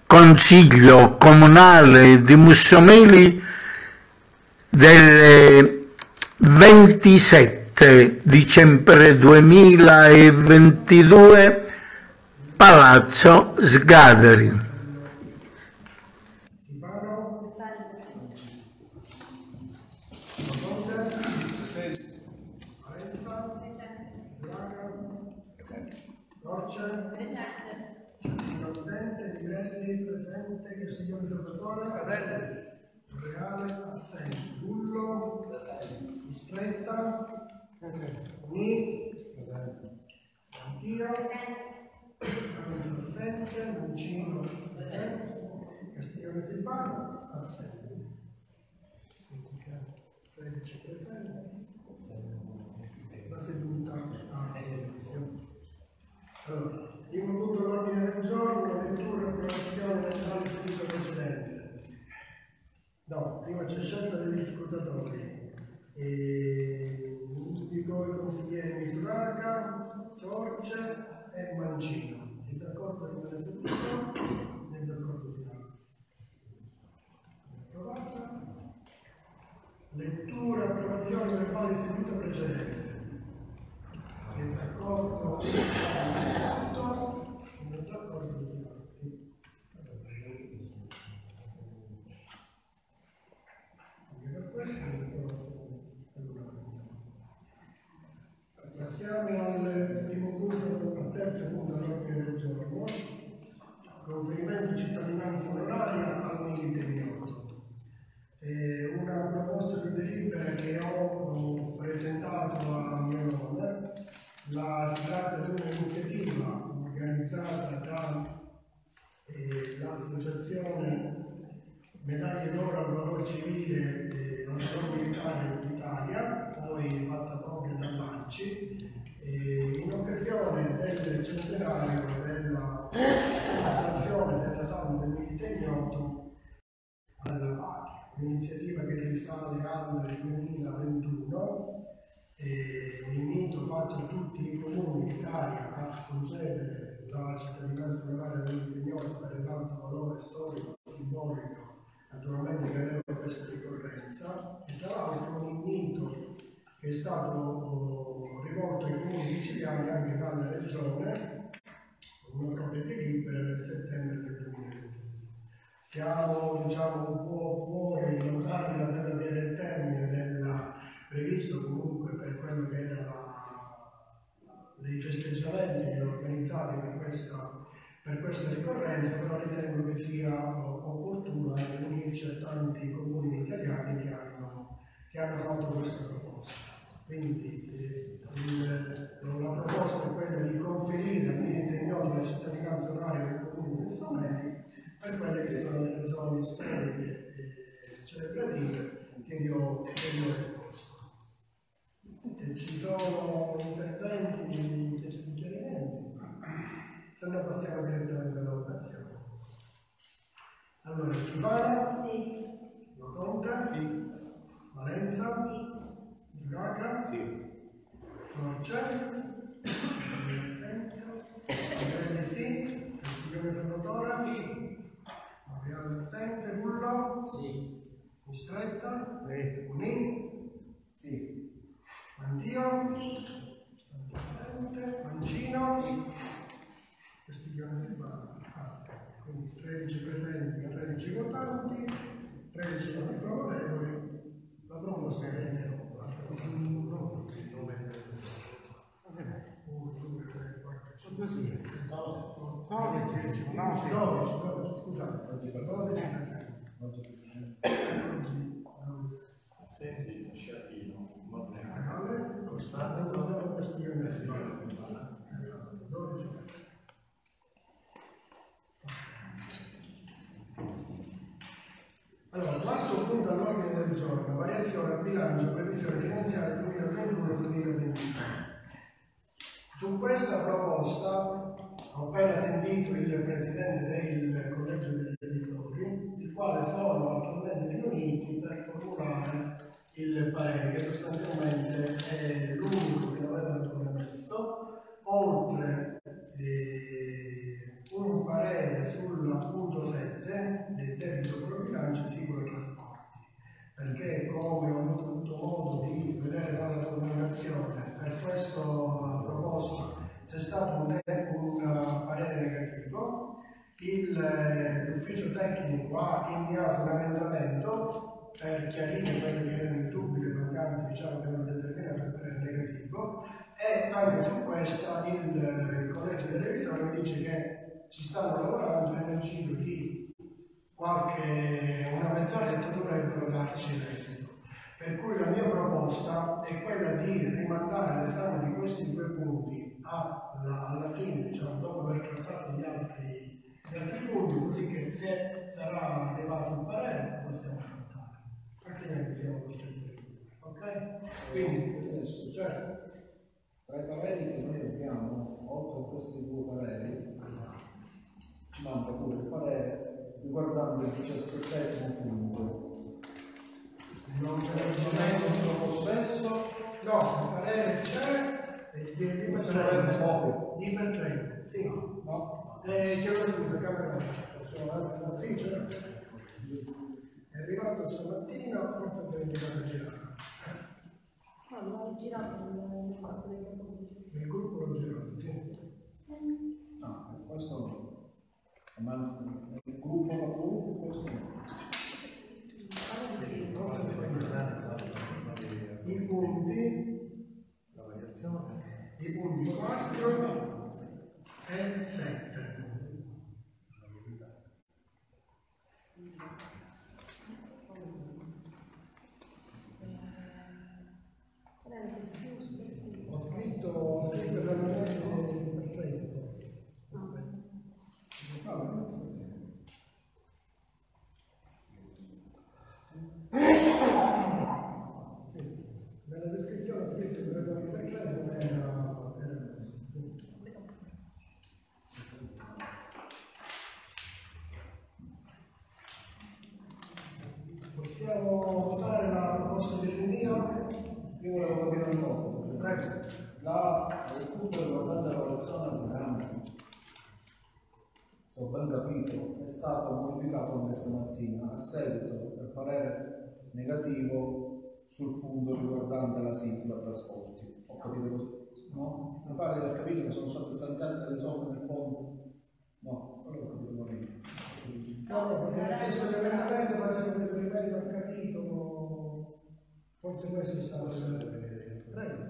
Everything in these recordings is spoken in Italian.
Consiglio Comunale di Mussomeli del 27 dicembre 2022, Palazzo Sgaderi. Presente, che signor Salvatore, Reale, assente, Bullo, Stretta, Ni, Anch'io, assente, Mancino, Castiglione Silvano, assente. 13 presenti, la seduta a allora, primo punto all'ordine del giorno, lettura e approvazione delle sedute precedenti. No, prima c'è scelta degli scrutatori. Indico i consiglieri Misuraca, Sorce e Mancino. Siete d'accordo con la seduta? Siete d'accordo si approvata. Lettura e approvazione delle varie sedute precedenti. Siete d'accordo? Passiamo al primo punto, al terzo punto all'ordine del giorno, conferimento di cittadinanza onoraria al milite ignoto. Una proposta di delibera che ho presentato a mio nome. Si tratta di un'iniziativa organizzata dall'Associazione Medaglie d'Oro al Valor Civile e al Valor Militare d'Italia, poi fatta propria dall'ANCI, in occasione del centenario della creazione della Sala del Milite Ignoto alla Patria. Un'iniziativa che risale al 2021. Un invito fatto a tutti i comuni d'Italia a concedere la cittadinanza onoraria al milite ignoto per l'alto valore storico e simbolico, naturalmente che aveva questa ricorrenza, e tra l'altro un invito che è stato rivolto ai comuni siciliani anche dalla regione con una propria delibera del settembre del 2020. Siamo diciamo un po' fuori, lontani da quello che era il termine della previsto comunque per quello che era dei festeggiamenti organizzati per questa ricorrenza, però ritengo che sia opportuno anche unirci a tanti comuni italiani che hanno fatto questa proposta. Quindi la proposta è quella di conferire al milite ignoto la cittadinanza onoraria del comune di Mussomeli per quelle che sono le ragioni storiche e celebrative che vi ho esposto. Se ci sono interventi, suggerimenti, se no passiamo direttamente alla votazione. Allora, Schifano? Sì. Loconte? Sì. Valenza? Sì. Giuraca? Sì. Sorce? Sì. Sì. Castiglione Salvatore? Sì. Mariano assente, Bullo? Sì. Stretta? Sì. Uni? Sì. Anch'io? Sì. Assente. Mancino? Sì. Castiglione Silvano? Quindi 13 presenti, 13 votanti, 13 voti favorevoli. La proposta è approvata. 1, 2, 3, 4, 5, 6, 12, 12, scusate, 12 presenti. Assenti, Sciarpino, Reale, Costanzo, Salvatore, Castiglione Silvano. 12. Allora, quarto punto all'ordine del giorno, variazione al bilancio previsione finanziaria 2021-2023. Su questa proposta ho appena sentito il presidente del collegio dei revisori, il quale sono attualmente riuniti per formulare il parere, che sostanzialmente è l'unico che non avevano ancora messo, oltre un parere sul punto 6 L'ufficio tecnico ha inviato un emendamento per chiarire quelli che erano i dubbi, le mancanze, diciamo, che hanno determinato il parere negativo, e anche su questa il collegio dei revisori mi dice che ci stanno lavorando e nel giro di una mezz'oretta dovrebbero darci l'esito. Per cui la mia proposta è quella di rimandare l'esame di questi due punti alla fine, diciamo, dopo aver trattato gli altri punti, così che se sarà arrivato un parere possiamo trattare, altrimenti siamo costretti. Ok? Quindi, nel senso, certo. Tra i pareri che noi abbiamo, oltre a questi due pareri, ci manca pure il parere riguardando il 17° punto. Non è in nostro possesso? No, il parere c'è, ipertrade, sì. No. Chiedo scusa, camera. Sì, certo. È arrivato stamattina, forse deve andare a girare. L'ho girato Il gruppo l'ho girato, sì. No, questo no. Ma il gruppo la gruppo, questo no. I punti 4 e 7. Ho scritto veramente nella descrizione ho scritto il regolamento per era questo. Possiamo votare la proposta di rinvio? Io volevo capire un po'. Prego. Il punto riguardante la valutazione del bilancio, se ho ben capito, è stato modificato anche stamattina a seguito del parere negativo sul punto riguardante la sigla trasporti. Ho capito così? No? Mi pare di aver capito che sono state stanziate delle somme nel fondo? No, quello ho capito bene. No, perché adesso l'emendamento faceva riferimento al capitolo, forse questo è stato prego.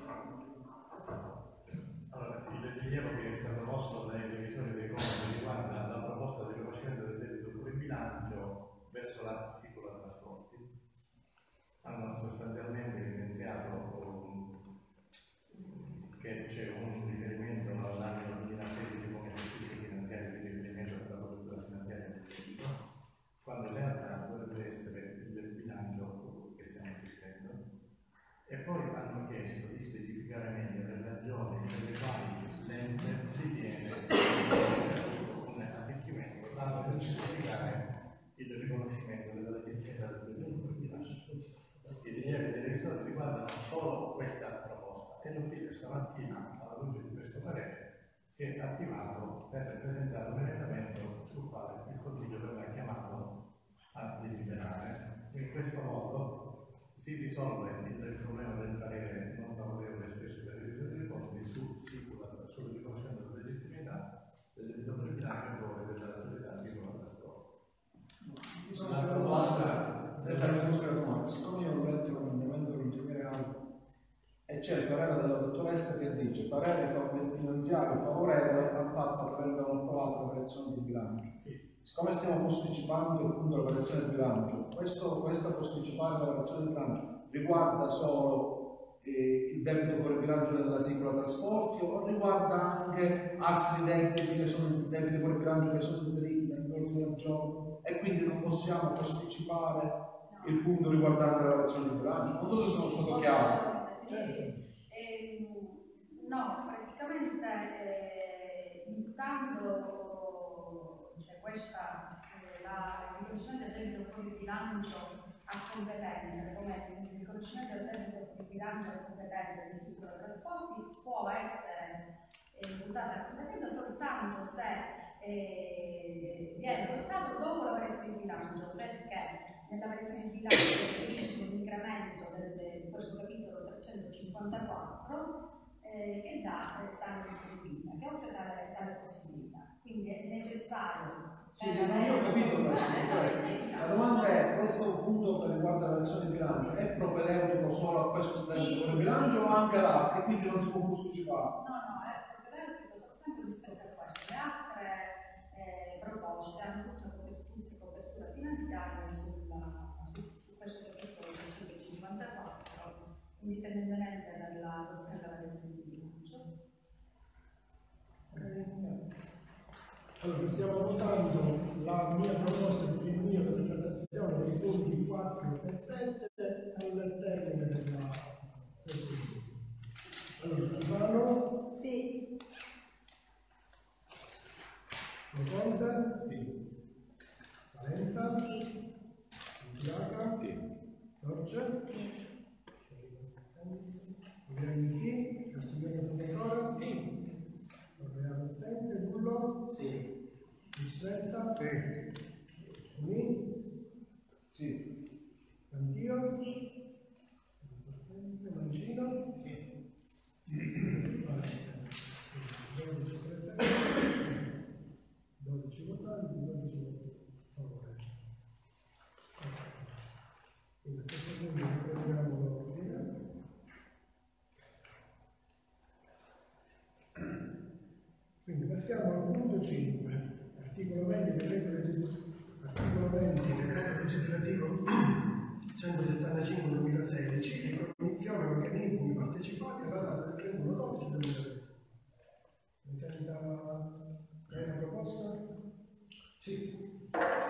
Allora, il rilievo che è stato mosso dai revisori dei conti riguarda la proposta di riconoscimento del debito fuori bilancio verso la sicura trasporti. Hanno sostanzialmente evidenziato che c'è un riferimento all'anno 2016 come esercizio finanziario di riferimento alla copertura finanziaria del debito, quando in realtà dovrebbe essere il bilancio che stiamo fissando. E poi hanno chiesto di specificare meglio le ragioni per le quali l'ente ritiene un arricchimento tanto per certificare il riconoscimento della legittimità del bilancio. I rilievi dei revisori riguardano solo questa proposta e l'ufficio stamattina, alla luce di questo parere, si è attivato per presentare un emendamento sul quale il Consiglio verrà chiamato a deliberare. In questo modo si risolve il problema del parere non favorevole espresso dai revisori dei conti sul riconoscimento della legittimità del debito per il bilancio a favore della società sicura trasporto. La proposta, siccome io ho letto l'emendamento originale e c'è il parere della dottoressa che dice parere finanziario favorevole al patto che vengono approvate le operazioni di bilancio. Sì. Siccome stiamo posticipando appunto l'operazione di bilancio, questa posticipare l'operazione di bilancio riguarda solo il debito per il bilancio della sicura trasporti o riguarda anche altri debiti che sono debiti per il bilancio che sono inseriti nell'ordine del giorno e quindi non possiamo posticipare il punto riguardante l'operazione di bilancio? Non so se sono stato chiaro. No, praticamente intanto c'è questa la riconoscimento del debito fuori bilancio a competenza, come il riconoscimento del debito fuori bilancio a competenza di sicura trasporti può essere imputato a competenza soltanto se viene adottato dopo la variazione di bilancio, perché nella variazione di bilancio c'è un incremento di questo capitolo 354 che dà tale possibilità, che offre tale possibilità. quindi è necessario. Sì, io ho capito questo. La domanda è, questo punto che riguarda la relazione di bilancio è propedeutico solo a questo tema di bilancio o anche l'altro, e quindi non si può posticipare? No, è propedeutico soltanto rispetto a questo. Le altre proposte hanno tutte copertura finanziaria su questo progetto del 154, indipendentemente dall'adozione della relazione di bilancio. Allora, stiamo votando la mia proposta di rinvio della trattazione dei punti 4 e 7 al termine della. Allora, Stefano? Sì. Conte? Sì. Valenza? Sì. Giaca? Sì. Giorgia? Sì. Grandi sì, Castiglione Fondatore? Sì. Proviamo sempre, Bullo? Sì. Ristretta? Sì. Mi? Sì. Anch'io? Sì. Sempre, Mancino? Sì. 12 presenti, 12 votanti, 12 voti a favore. Quindi a questo punto riprendiamo l'ordine. Quindi passiamo al punto 5, articolo 20 decreto legislativo 175/2016, ricognizione organismi partecipati alla data del 31/12/2020. È una proposta? Sì.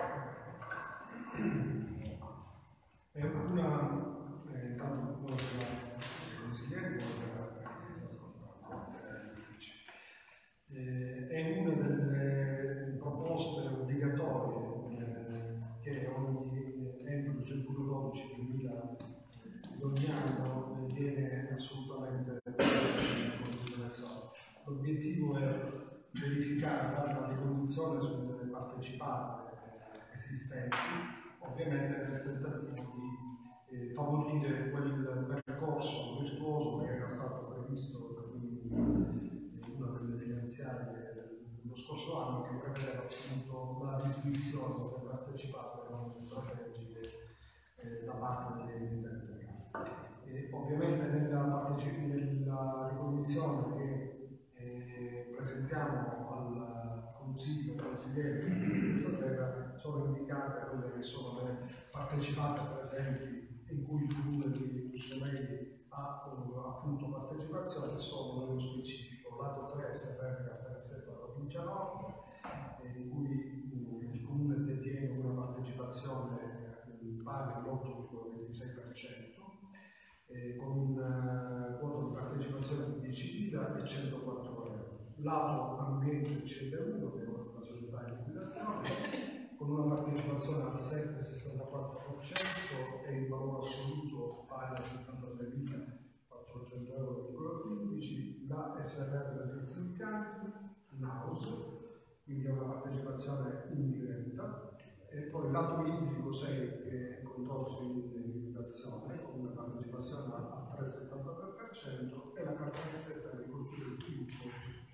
È una, intanto buonasera ai consiglieri, buonasera a chi si sta ascoltando dagli uffici. È una delle proposte obbligatorie che ogni entro il 31/12/2000 di ogni anno viene assolutamente in considerazione. L'obiettivo è verificare, fare una ricognizione sulle partecipate esistenti, ovviamente nel tentativo di favorire quel percorso virtuoso che era stato previsto in una delle finanziarie dello scorso anno, che prevedeva appunto la dismissione delle partecipate non strategiche da parte degli enti territoriali. Ovviamente nella ricognizione che presentiamo al Consiglio, consiglieri stasera, sono indicate quelle che sono le partecipate presenti in cui il Comune di Buscemeli ha appunto partecipazione, sono nello specifico lato 3 Severga Terzetto provincia Nord, in cui il Comune detiene una partecipazione pari all'8,26%, con un quoto di partecipazione di 10.000 e 104 euro. Lato ambiente CL1, che è una società in liquidazione, con una partecipazione al 7,64% e il valore assoluto pari a 73.400 euro, la SRR Servizi di Campi, NAUS, quindi è una partecipazione indiretta, e poi il lato idrico 6 che è contorso in liquidazione con una partecipazione al 3,73% e la carta S agricoltura e sviluppo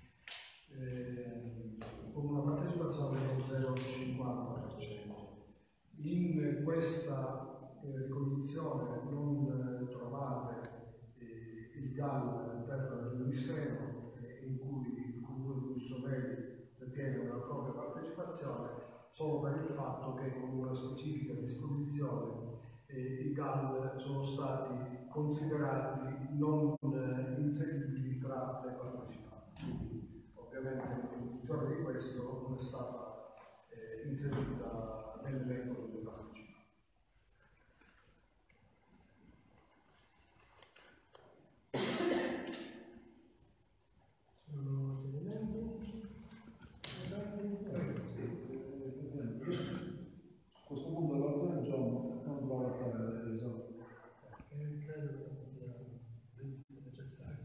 con una partecipazione dello 0,50%. In questa ricognizione non trovate il GAL per il Lisseno, in cui il Comune di Buscemeli detiene una propria partecipazione, solo per il fatto che con una specifica disposizione i GAL sono stati considerati non inseribili tra le partecipanti. Quindi, ovviamente in funzione di questo non è stata inserita nell'elenco delle partecipanti. Su questo punto l'ordine del giorno non trovo la parola del risolto. Credo che sia necessario.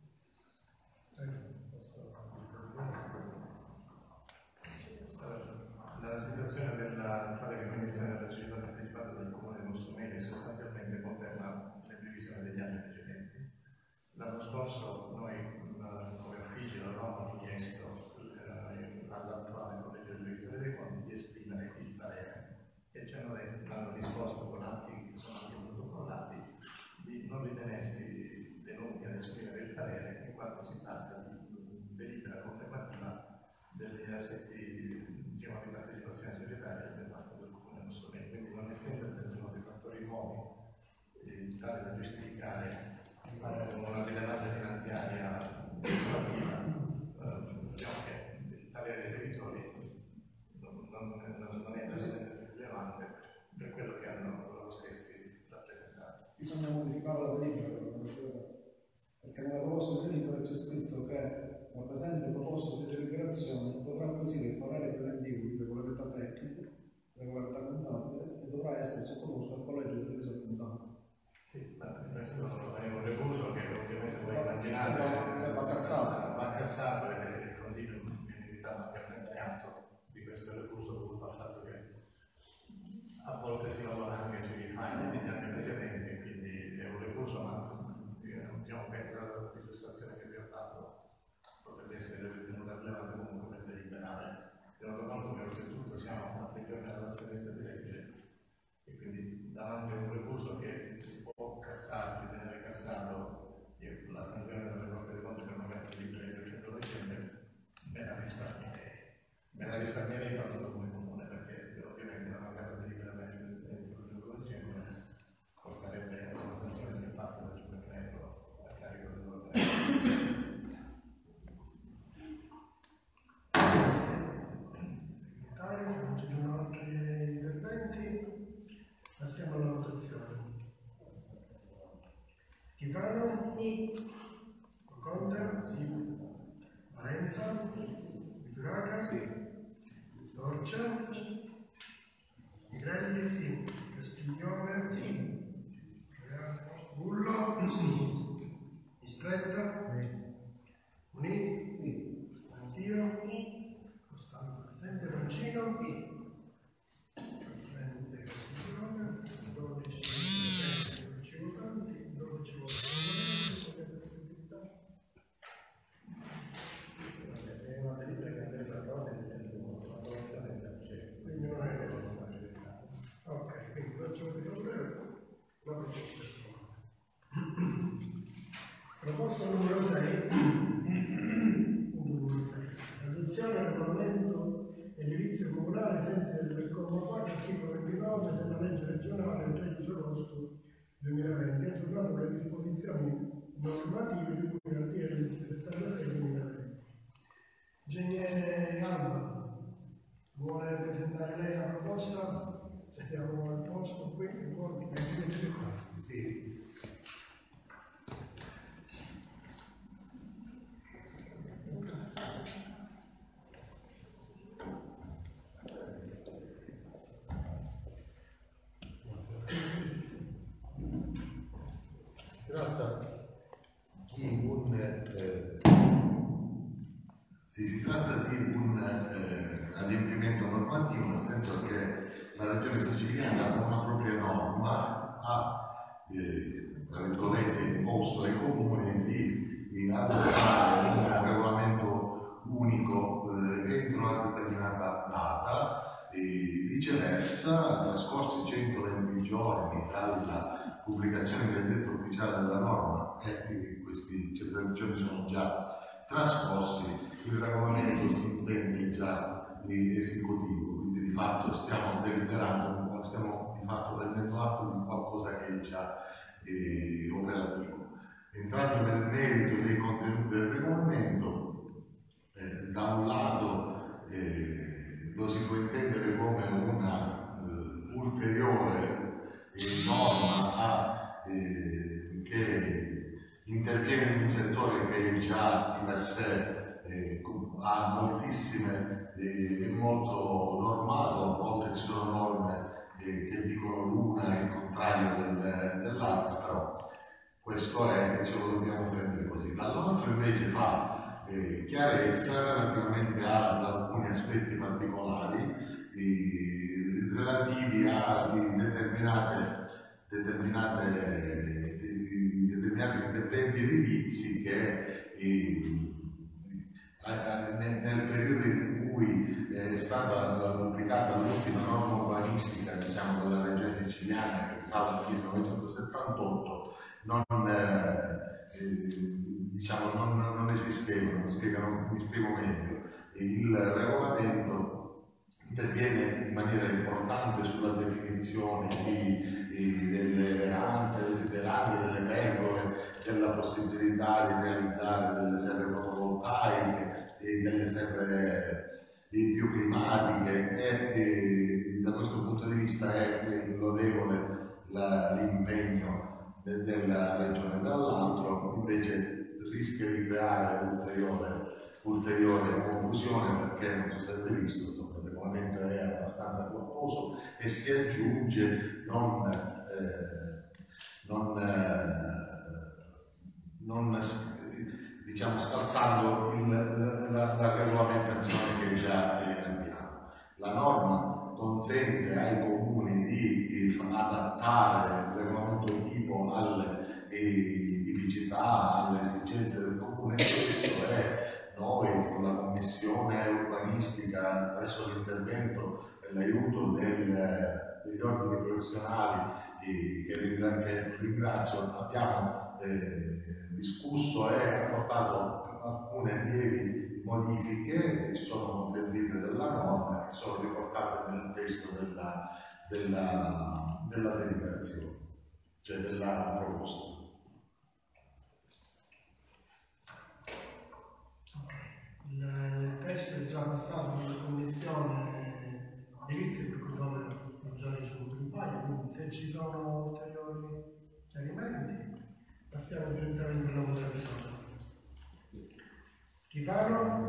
La situazione dell'attuale ricognizione della società partecipata del Comune di Buscemeli sostanzialmente conferma le previsioni degli anni precedenti. L'anno scorso noi come uffici avevamo chiesto all'attuale collegio del Revisore dei Conti di esprimere il parere, e ci hanno risposto con atti che sono anche protocollati di non ritenersi tenuti ad esprimere il parere in quanto si tratta di delibera confermativa degli assetti, diciamo, di partecipazione societaria da parte del Comune Mussolini, quindi non essendo intervenuti fattori nuovi tale da giustificare una rilevanza finanziaria diciamo che il parere dei revisori non è presidente rilevante per quello che hanno loro stessi rappresentato. Bisogna modificare la delibera, perché nella proposta di delibera c'è scritto che la presente proposta di deliberazione dovrà così il parere preventivo di regolarità tecnica, regolarità contabile, e dovrà essere sottoposto al collegio di revisore contabile. Sì, questo è un refuso che ovviamente puoi immaginare va cassato perché il Consiglio in verità non abbia preso atto di questo refuso dovuto al fatto che a volte si lavora anche sui file degli anni precedenti, quindi è un refuso, ma diciamo che la dimostrazione che vi ho dato potrebbe essere ritenuta rilevante comunque per deliberare, tenuto conto che oltretutto siamo a 3 giorni dalla scadenza di legge e quindi davanti a un refuso che si può cassare, ritenere cassato, e la sanzione delle Corte dei Conti per non mettere libera il 100 dicembre, me la risparmierei per tutto come comune, perché ovviamente la mancata deliberamento del 100 dicembre costerebbe una sanzione che parte da 5.000 euro a carico dell'ordine. Se non ci sono altri interventi, passiamo alla votazione. Schifano? Sì. Conte? Sì. Valenza? Sì. Vituraca? Sì. Dorcia? Sì. Migrelli? Sì. Castiglione? Sì. Bullo? Sì. Mistretta? Sì. Unì? Sì. Anch'io? Sì. Costanza assente. Mancino? Sì. Assente Castiglione, 12 votanti, 12 votanti. È una delibera che andrebbe fatta l'approvazione del CE. Quindi non è necessario. Ok, quindi facciamo ritornare la proposta approvata. Proposta numero 6. Adozione del regolamento edilizio comunale ai sensi del comma 4 articolo 29 della legge regionale del 13 agosto 2020, aggiornato con le disposizioni normative di cui all'articolo 76 2020. Ingegnere Alba, vuole presentare lei la proposta? Abbiamo il posto qui, Sì. Si tratta di un adempimento normativo, nel senso che la Regione Siciliana con una propria norma ha, tra virgolette, imposto ai comuni di adottare un regolamento unico entro una determinata data, e viceversa, trascorsi 120 giorni dalla pubblicazione in Gazzetta Ufficiale della norma, e questi 120 giorni sono già trascorsi, il regolamento si intende già esecutivo, quindi di fatto stiamo deliberando, stiamo di fatto prendendo atto di qualcosa che è già operativo. Entrando nel merito dei contenuti del regolamento, da un lato lo si può intendere come una ulteriore norma che interviene in un settore che è già di per sé ha moltissime e molto normato, a volte ci sono norme che dicono l'una e il contrario dell'altra, però questo è e ce lo dobbiamo prendere così. Dall'altro invece fa chiarezza relativamente ad alcuni aspetti particolari relativi a determinati interventi edilizi che nel periodo in cui è stata pubblicata l'ultima norma urbanistica, diciamo, della Regione Siciliana, che risale al 1978, diciamo, non esisteva. Mi spiego meglio. Il regolamento interviene in maniera importante sulla definizione delle verande, delle pergole, della possibilità di realizzare delle serre fotovoltaiche e delle serre bioclimatiche, e da questo punto di vista è lodevole l'impegno della Regione. Dall'altro invece rischia di creare ulteriore confusione, perché non so se avete visto, il regolamento è abbastanza corposo e si aggiunge diciamo scalzando la regolamentazione che già abbiamo. La norma consente ai comuni di adattare il regolamento tipo alle tipicità, alle esigenze del comune stesso, e noi con la commissione urbanistica, attraverso l'intervento e l'aiuto degli ordini professionali che ringrazio, abbiamo discusso e apportato alcune lievi modifiche che ci sono consentite dalla norma, che sono riportate nel testo della deliberazione, cioè della proposta. Il testo è già passato in commissione edilizia, per cui dove ho già ricevuto il vaglio, quindi se ci sono ulteriori chiarimenti passiamo direttamente alla votazione. Schifano?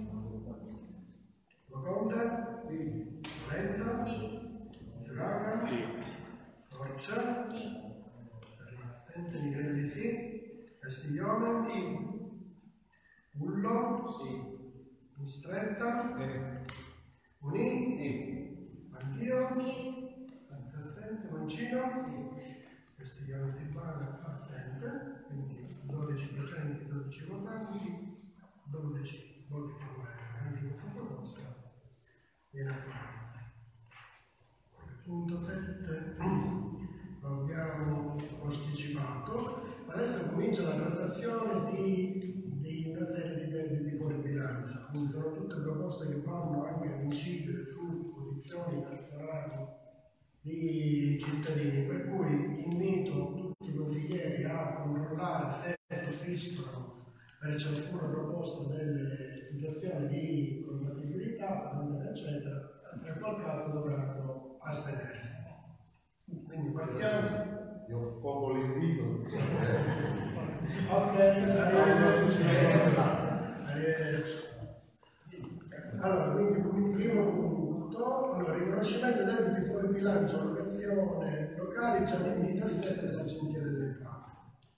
Loconte? Valenza? Zuraga? Torcia? Assente Nigrelli sì. Castiglione? Bullo? Mistretta? Munì? Anch'io? Stanza assente. Mancino? Castiglione Silvana assente, quindi 12 presenti, 12 votanti, 12 voti favorevoli. Anche questa proposta viene approvata. Punto 7 lo abbiamo posticipato. Adesso comincia la trattazione di una serie di debiti fuori bilancio, quindi sono tutte proposte che vanno anche a incidere su posizioni personali di cittadini, per cui invito tutti i consiglieri a controllare se sussistono per ciascuna proposta delle situazioni di compatibilità, eccetera. Nel qual caso dovranno astenersi. Quindi partiamo. Io pongo l'invito. Ok, arrivederci. Allora, quindi il primo punto, allora, riconoscimento dei debiti fuori bilancio, allocazione locali, già invito al sede dell'Agenzia delle Entrate.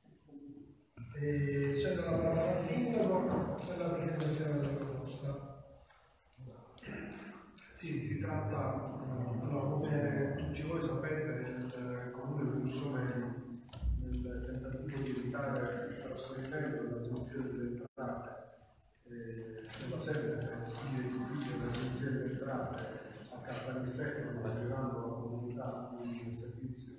Cedo la parola al sindaco per la presentazione della proposta. Sì, si tratta, allora, come tutti voi sapete, il Comune di Bussone, nel tentativo di evitare il trasferimento dell'Agenzia delle Entrate nella sede dell'ufficio dell'Agenzia delle Entrate a Caltanissetta, considerando la comunità di servizio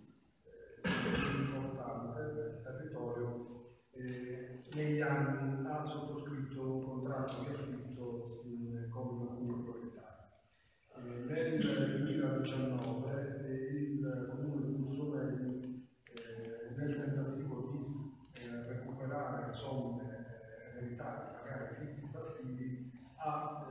importante del territorio, negli anni ha sottoscritto un contratto di affitto con il comune proprietario. Nel 2019 il comune di Bussone, nel tentativo di recuperare somme ereditate, pagare affitti passivi, ha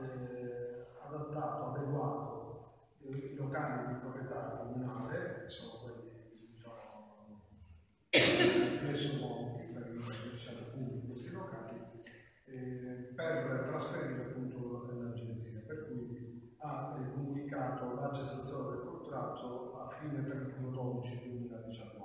adeguato i locali di proprietà comunale, che sono quelli, diciamo, messo mobili per il servizio pubblico di questi locali, per trasferire appunto nell'agenzia, per cui ha comunicato la cessazione del contratto a fine 31/12/2019.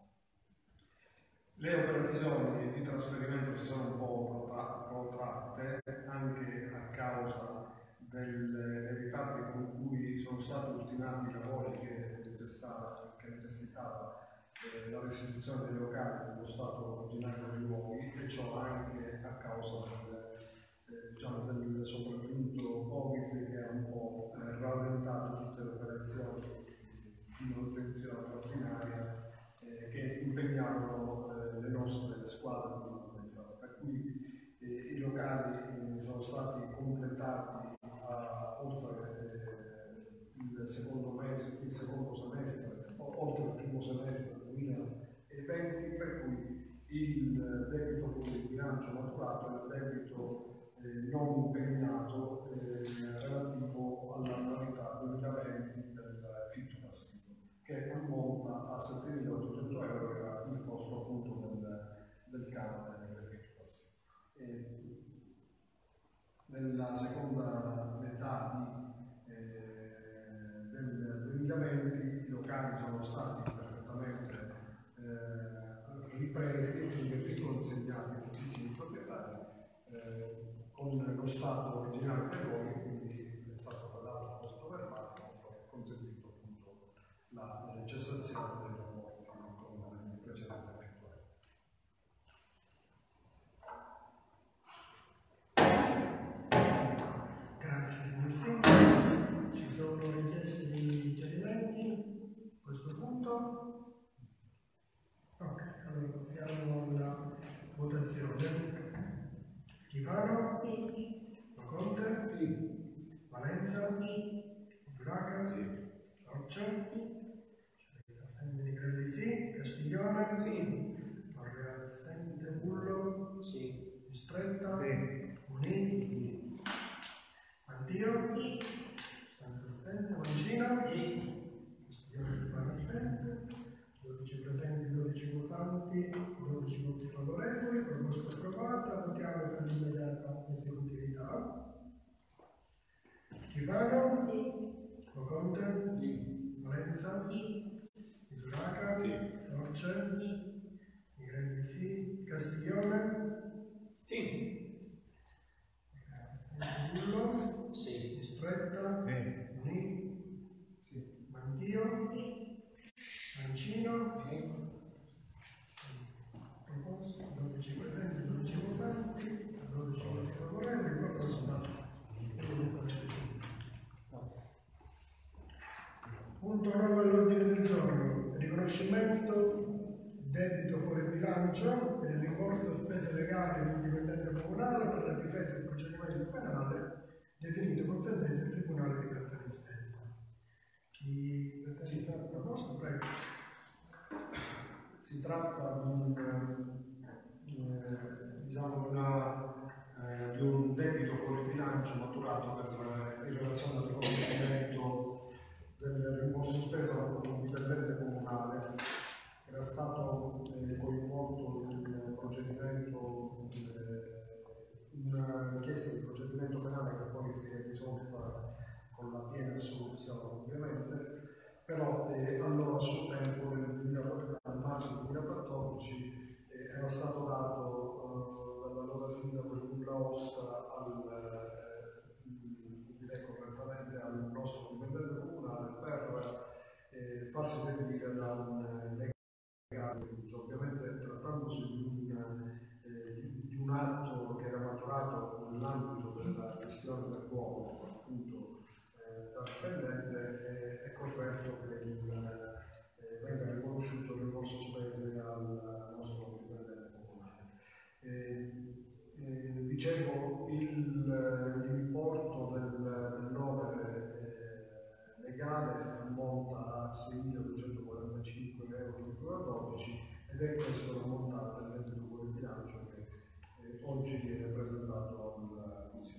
Le operazioni di trasferimento si sono un po' protratte anche a causa delle etappe con cui sono stati ultimati i lavori che necessitava la restituzione dei locali nello stato originario dei luoghi, e ciò anche a causa diciamo, del sopraggiunto Covid che ha un po' rallentato tutte le operazioni di manutenzione ordinaria che impegnavano le nostre squadre di manutenzione, per cui i locali sono stati completati oltre il secondo mese, il secondo semestre, oltre il primo semestre 2020, per cui il debito fuori bilancio maturato è il debito non impegnato relativo all'annualità 2020 del fitto passivo, che ammonta a 7.800 euro, che era il costo appunto del canone del fitto passivo. Nella seconda metà del 2020 i locali sono stati perfettamente ripresi e quindi riconsegnati ai legittimi proprietari con lo stato originale dei luoghi, quindi è stato dato questo verbale che ha consentito appunto la cessazione dei lavori con il precedente effettuato. Grazie signor Sindaco. Ci sono richieste di chiarimenti a questo punto? Ok, allora passiamo alla votazione. Schifano? Sì. Laconte? Sì. Valenza? Sì. Giuraca? Sì. Torcia? Sì. Assente Nigrelli sì. Castiglione? Sì. Torre assente Bullo? Sì. Distretta? Sì. Munì? Sì. Antio? Sì. Stanza assente. Mancino? Sì. Castiglione rimane assente. 12 presenti, 12 votanti, 12 voti favorevoli, proposta approvata, votiamo per l'immediata esecutività. Schifano? Sì. Loconte? Sì. Valenza? Sì. Misuraca? Sì. Torce? Sì. Migrelli sì. Castiglione? Sì. Bullo? Sì. Distretta? Sì. Munì? Sì. Mantio? Sì. Mancino? Sì. Proposta 12 presenti, 12 votanti, 12 voti favorevoli, proposta. Punto 9 all'ordine del giorno, riconoscimento debito fuori bilancio per il rimborso a spese legali di un dipendente comunale per la difesa del procedimento penale definito con sentenza del Tribunale di Caltanissetta. Chi presenta la proposta? Prego. Si tratta diciamo di un debito fuori bilancio maturato in relazione al riconoscimento del rimborso spesa da un dipendente comunale che era stato coinvolto in un procedimento, una richiesta di procedimento penale che poi si è risolta con la piena assoluzione ovviamente, però allora a suo tempo nel marzo 2014 era stato dato dall'allora sindaco il nulla osta direi correttamente al nostro dipendente comunale per farsi servire da un legale, ovviamente trattandosi di un atto che era maturato nell'ambito della gestione dell'uomo appunto da dipendente, è corretto che venga riconosciuto il rimborso spese al nostro dipendente comunale. Dicevo, l'importo dell'onere legale ammonta a 6.245,12 euro ed è questo l'ammontare del debito fuori bilancio che oggi viene presentato alla Commissione.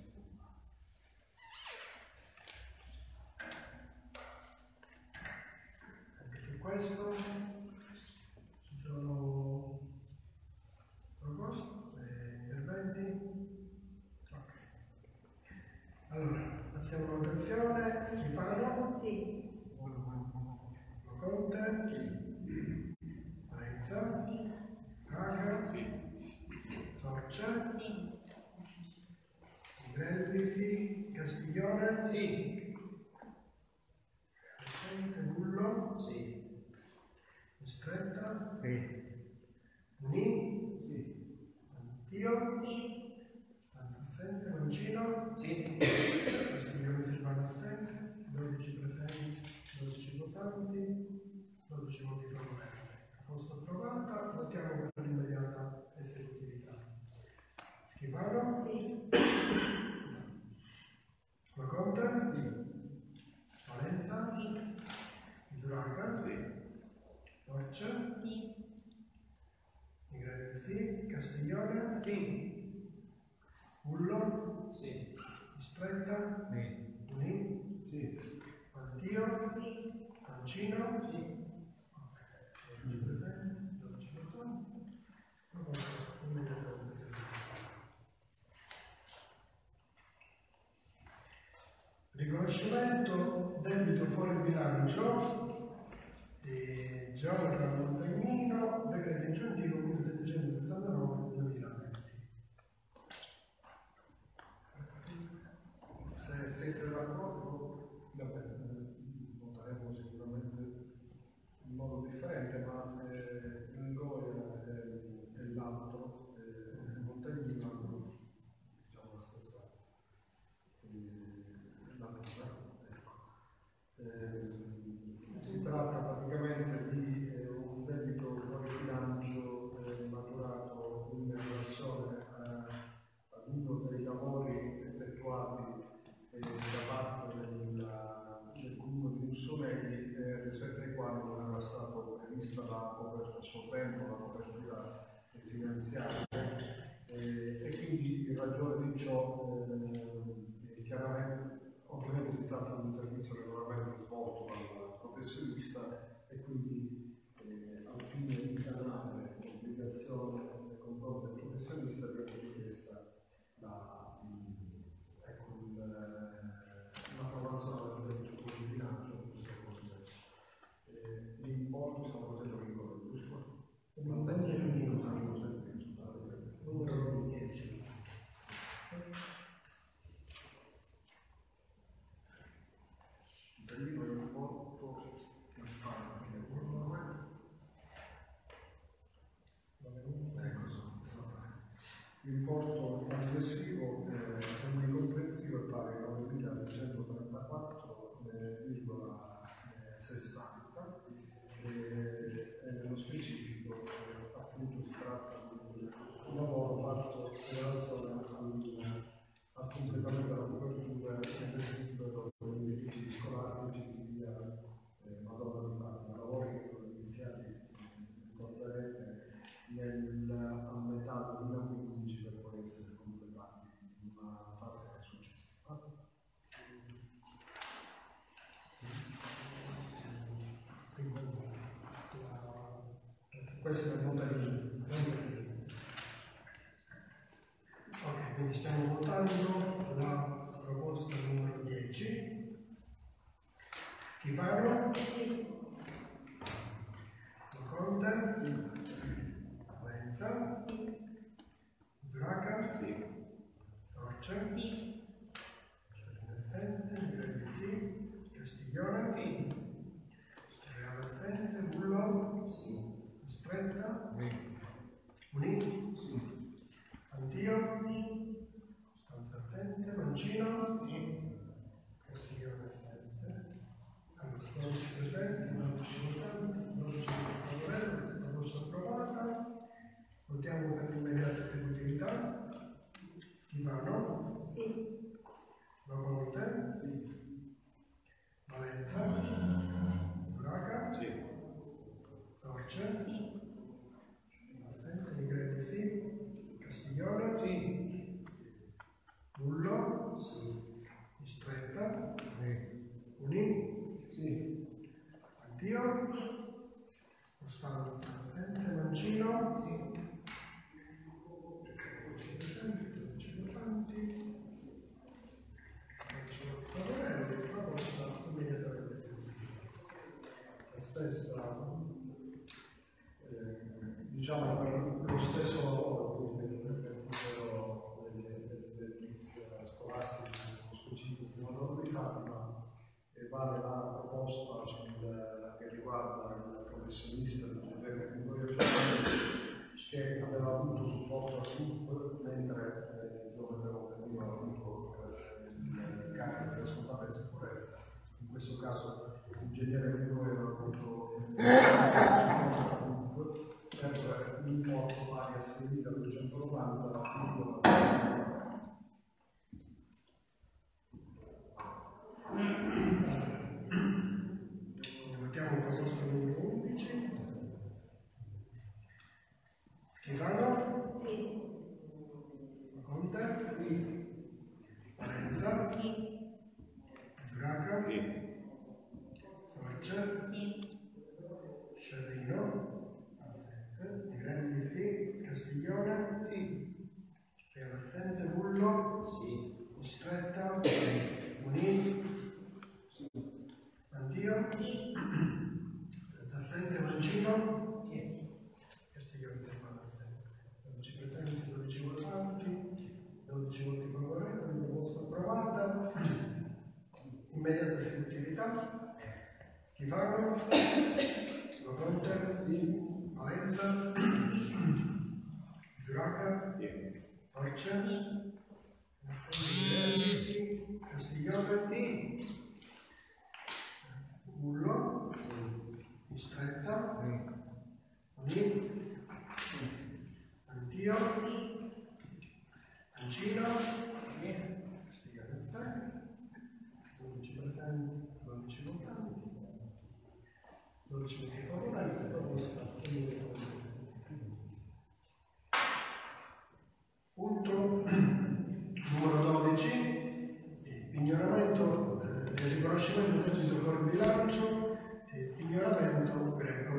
Questo ci sono proposte, interventi? Okay. Allora, passiamo alla votazione. Schifano? Sì. Loconte? Sì. Valenza? Sì. Raga? Sì. Torcia? Sì. Nigrelli? Sì. Castiglione? Sì. Assente Bullo? Sì. Stretta? Sì. Munì? Sì. Antio? Sì. Stanza assente, 12 votanti, 12 voti favorevoli. Proposta approvata, votiamo per l'immediata esecutività. Schifano? Sì. Laconte? Sì. Valenza? Sì. Misuraca? Sì. Orce? Sì. Nigrelli sì. Castiglione? Sì. Ullo? Sì. Stretta? Sì. Unì? Sì. Antio? Sì. Mancino? Sì. Ok, 12 presenti, 12 votanti. Proposta immediatamente esecutiva. Riconoscimento debito fuori bilancio Giorra Montagnino, decreto aggiuntivo 1779-2020. Se siete d'accordo, voteremo sicuramente in modo differente, ma il Goya e l'altro, Montagnino, hanno diciamo la stessa natura. Si tratta praticamente di un debito fuori bilancio maturato in relazione ad uno dei lavori effettuati da parte del comune di Mussonelli rispetto ai quali non era stato prevista a suo tempo la copertura finanziaria e quindi in ragione di ciò chiaramente ovviamente si tratta di un servizio regolarmente svolto dal professionista e quindi al fine di sanare l'obbligazione nei confronti del professionista viene richiesta l'approvazione del debito fuori bilancio in questo contesto. Gli importi sono potendo ricorrere, giusto? Numero 10. Primo importo l'importo complessivo comprensivo è pari a 9.634,60 e nello specifico appunto si tratta di un lavoro fatto in relazione al completamento della copertura dell'esercizio degli edifici scolastici di via Madonna di Fatima, lavori che sono iniziati, ricorderete, a metà del 2015 per poi essere completati in una fase successiva. Questo è il Montagnino. Ok, quindi stiamo votando la proposta numero 10. Schifano? Sì. Conte? Valenza? Sì. Zuraca? Sì. Torce? Sì. Assente, Nigrelli sì. Castiglione? Sì. Reale assente, Bullo? Sì. Stretta? Sì. Unì? Sì. Antio? Sì. Stanza assente, Mancino? Sì. Castiglione assente. Allora, 12 presenti, 12 votanti, 12 favorevoli, proposta approvata. Votiamo per l'immediata esecutività. Schifano? Sì. Laconte? Sì. Valenza? Zuraca? Sì. Torce? Sì. Assente, Nigrelli sì. Castiglione? Sì. Bullo? Sì. Stretta? Sì. Unì? Sì. Antio? Costanza assente, Mancino? Sì. 12 votanti, 12 favorevoli, proposta immediatamente esecutiva. La stessa, diciamo per lo stesso lavoro, quindi per recupero dell'edilizia scolastica specifico di Madonna di Fatima, vale la proposta che riguarda il professionista di Giuseppe che aveva avuto supporto al gruppo, mentre il giovane dell'obiettivo ha avuto il carico di responsabile di sicurezza. In questo caso l'ingegnere Guido era appunto per un importo pari a 6.290,60 Votiamo il proposto numero 11. Schifano? Sì. Conte? Sì. Valenza? Sì. Zuraca? Sì. Sorge? Sì. Scerrino? Assente. Grandi? Sì. Castiglione? Sì. Per assente. Bullo? Sì. Mistretta? Munì? Sì. Andio? Sì. Assente. Mancino? Sì. Castiglione intervalla assente. 12 presenti, 12 votanti, 12 voti favorevoli, proposta approvata. Immediata esecutività. Schifano? Conte? Sì. Valenza? Sì. Zuraca? Sì. Force? Sì. Sì. Castiglione? Sì. Bullo? Mistretta? Sì. Antio? Sì. Ancino? Sì. Castiglione assente. 12 presenti, 12 votanti, 12 voti favorevoli, proposta punto numero 12, pignoramento del riconoscimento del debito fuori bilancio e pignoramento greco.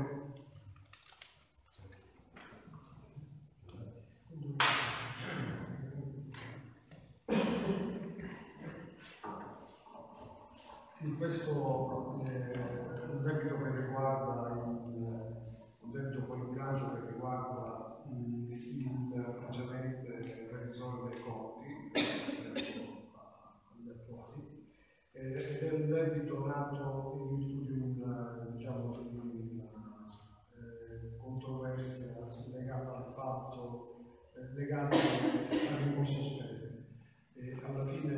Sì, questo è un debito che riguarda un debito fuori bilancio che riguarda il precedente revisore dei conti rispetto agli attuali, ed è un debito nato in virtù di una controversia legata al fatto, legata al rimborso spese. Alla fine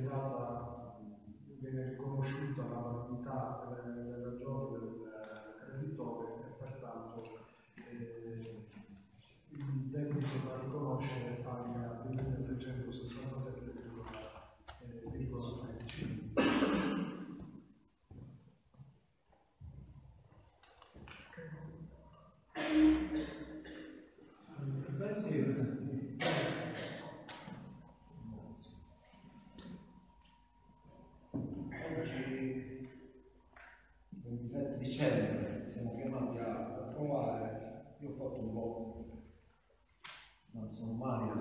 viene riconosciuta la validità delle ragioni del creditore e pertanto il debito da riconoscere è pari a 2.667,13. Oggi, 27 dicembre, siamo chiamati a approvare, io ho fatto un po' una sommaria,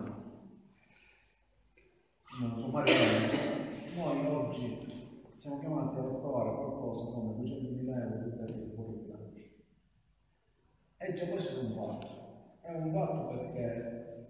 noi oggi siamo chiamati ad approvare qualcosa come 200.000 euro di debito fuori bilancio. E già questo è un fatto perché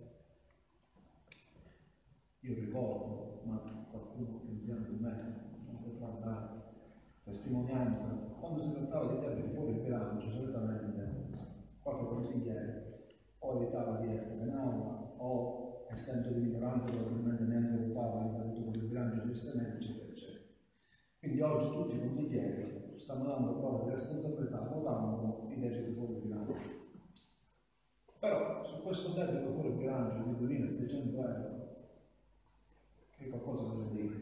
io ricordo, ma qualcuno che insieme a me non potrà dare testimonianza, quando si trattava di debiti fuori bilancio, solitamente qualche consigliere o evitava di essere in aula o, essendo di minoranza, probabilmente neanche votava il debito fuori bilancio sistematico, eccetera, eccetera. Quindi oggi tutti i consiglieri stanno dando prova di responsabilità votando i debiti fuori bilancio. Però su questo debito fuori bilancio di 2.600 euro che qualcosa vuol dire?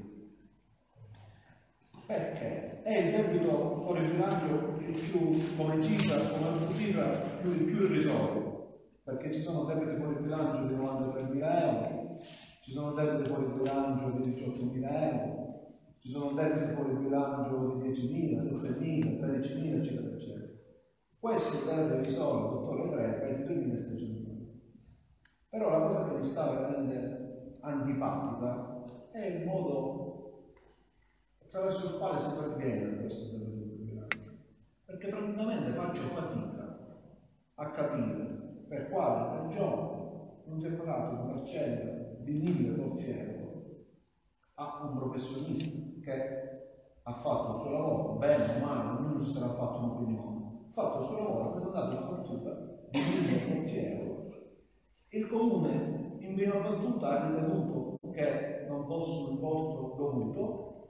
Perché è il debito fuori bilancio il più, come cifra più irrisorio, perché ci sono debiti fuori bilancio di 93.000 euro, ci sono debiti fuori bilancio di 18.000 euro, ci sono debiti fuori bilancio di 10.000, 7.000, 13.000, eccetera, eccetera. Questo deve risolvere, dottore Greco, è di 2.600 euro. Però la cosa che mi sta veramente antipatica è il modo attraverso il quale si perviene a questo debito fuori bilancio. Perché francamente faccio fatica a capire per quale ragione non si è pagato una parcella di 1.000 portiere a un professionista che ha fatto il suo lavoro, bene o male, ognuno si sarà fatto un'opinione, ha fatto il suo lavoro, ha presentato una fattura di 1.000 portiere. Il comune in prima battuta ha ritenuto che non fosse un importo dovuto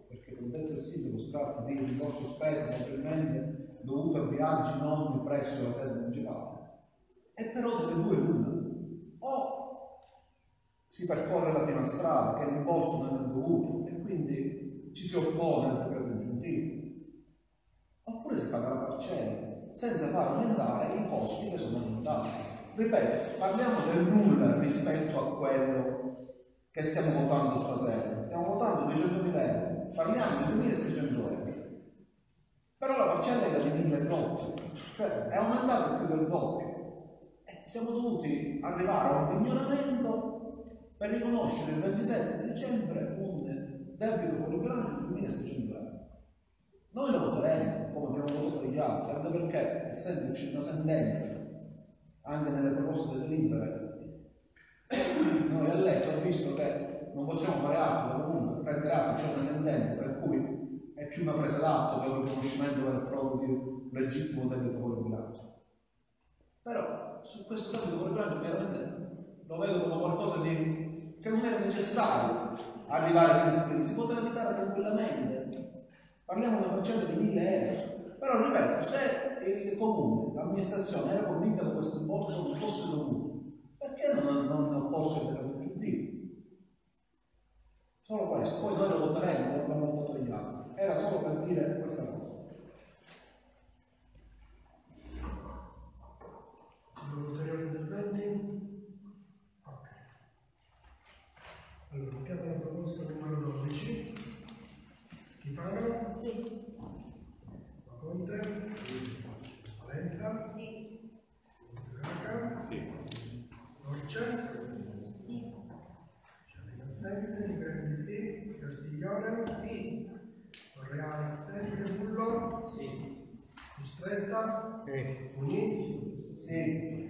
perché come detto il sindaco si tratta di rimborso spese naturalmente dovute a viaggi non presso la sede municipale, e però delle due l'una: o si percorre la prima strada che l'importo non è dovuto e quindi ci si oppone al decreto aggiuntivo, oppure si paga la parcella senza far aumentare i costi che sono aumentati. Ripeto, parliamo del nulla rispetto a quello che stiamo votando stasera. Stiamo votando 200.000 euro, parliamo di 2.600 euro, però la parcella è da 1.008, cioè è aumentato più del doppio. Siamo dovuti arrivare a un pignoramento per riconoscere il 27 dicembre un debito fuori bilancio di 1.600 euro. Noi lo voteremo come abbiamo votato gli altri, anche perché essendoci una sentenza anche nelle proposte dell'Inter, noi a letto ho visto che non possiamo fare altro, comunque prendere atto, c'è una sentenza per cui è più una presa d'atto che un riconoscimento vero e proprio di legittimo debito fuori bilancio. Però su questo debito fuori bilancio chiaramente lo vedo come qualcosa di che non era necessario arrivare a qui, si poteva evitare tranquillamente. Parliamo di una parcella di 1.000 euro. Però ripeto, se il comune, l'amministrazione era convinta che questo importo non fosse dovuto, perché non opporsi al decreto aggiuntivo? Solo questo, poi noi lo voteremo, lo abbiamo votato gli altri. Era solo per dire questa cosa. Ci sono ulteriori interventi? Ok. Allora, mettiamo la proposta numero 12. Schifano? Sì. Conte? Valenza? Sì. Zuraca? Sì. Orce? Sì. Gianni assente, Nigrelli sì, Castiglione? Sì. Correale assente, Bullo? Sì. Mistretta? Sì. Munì? Sì.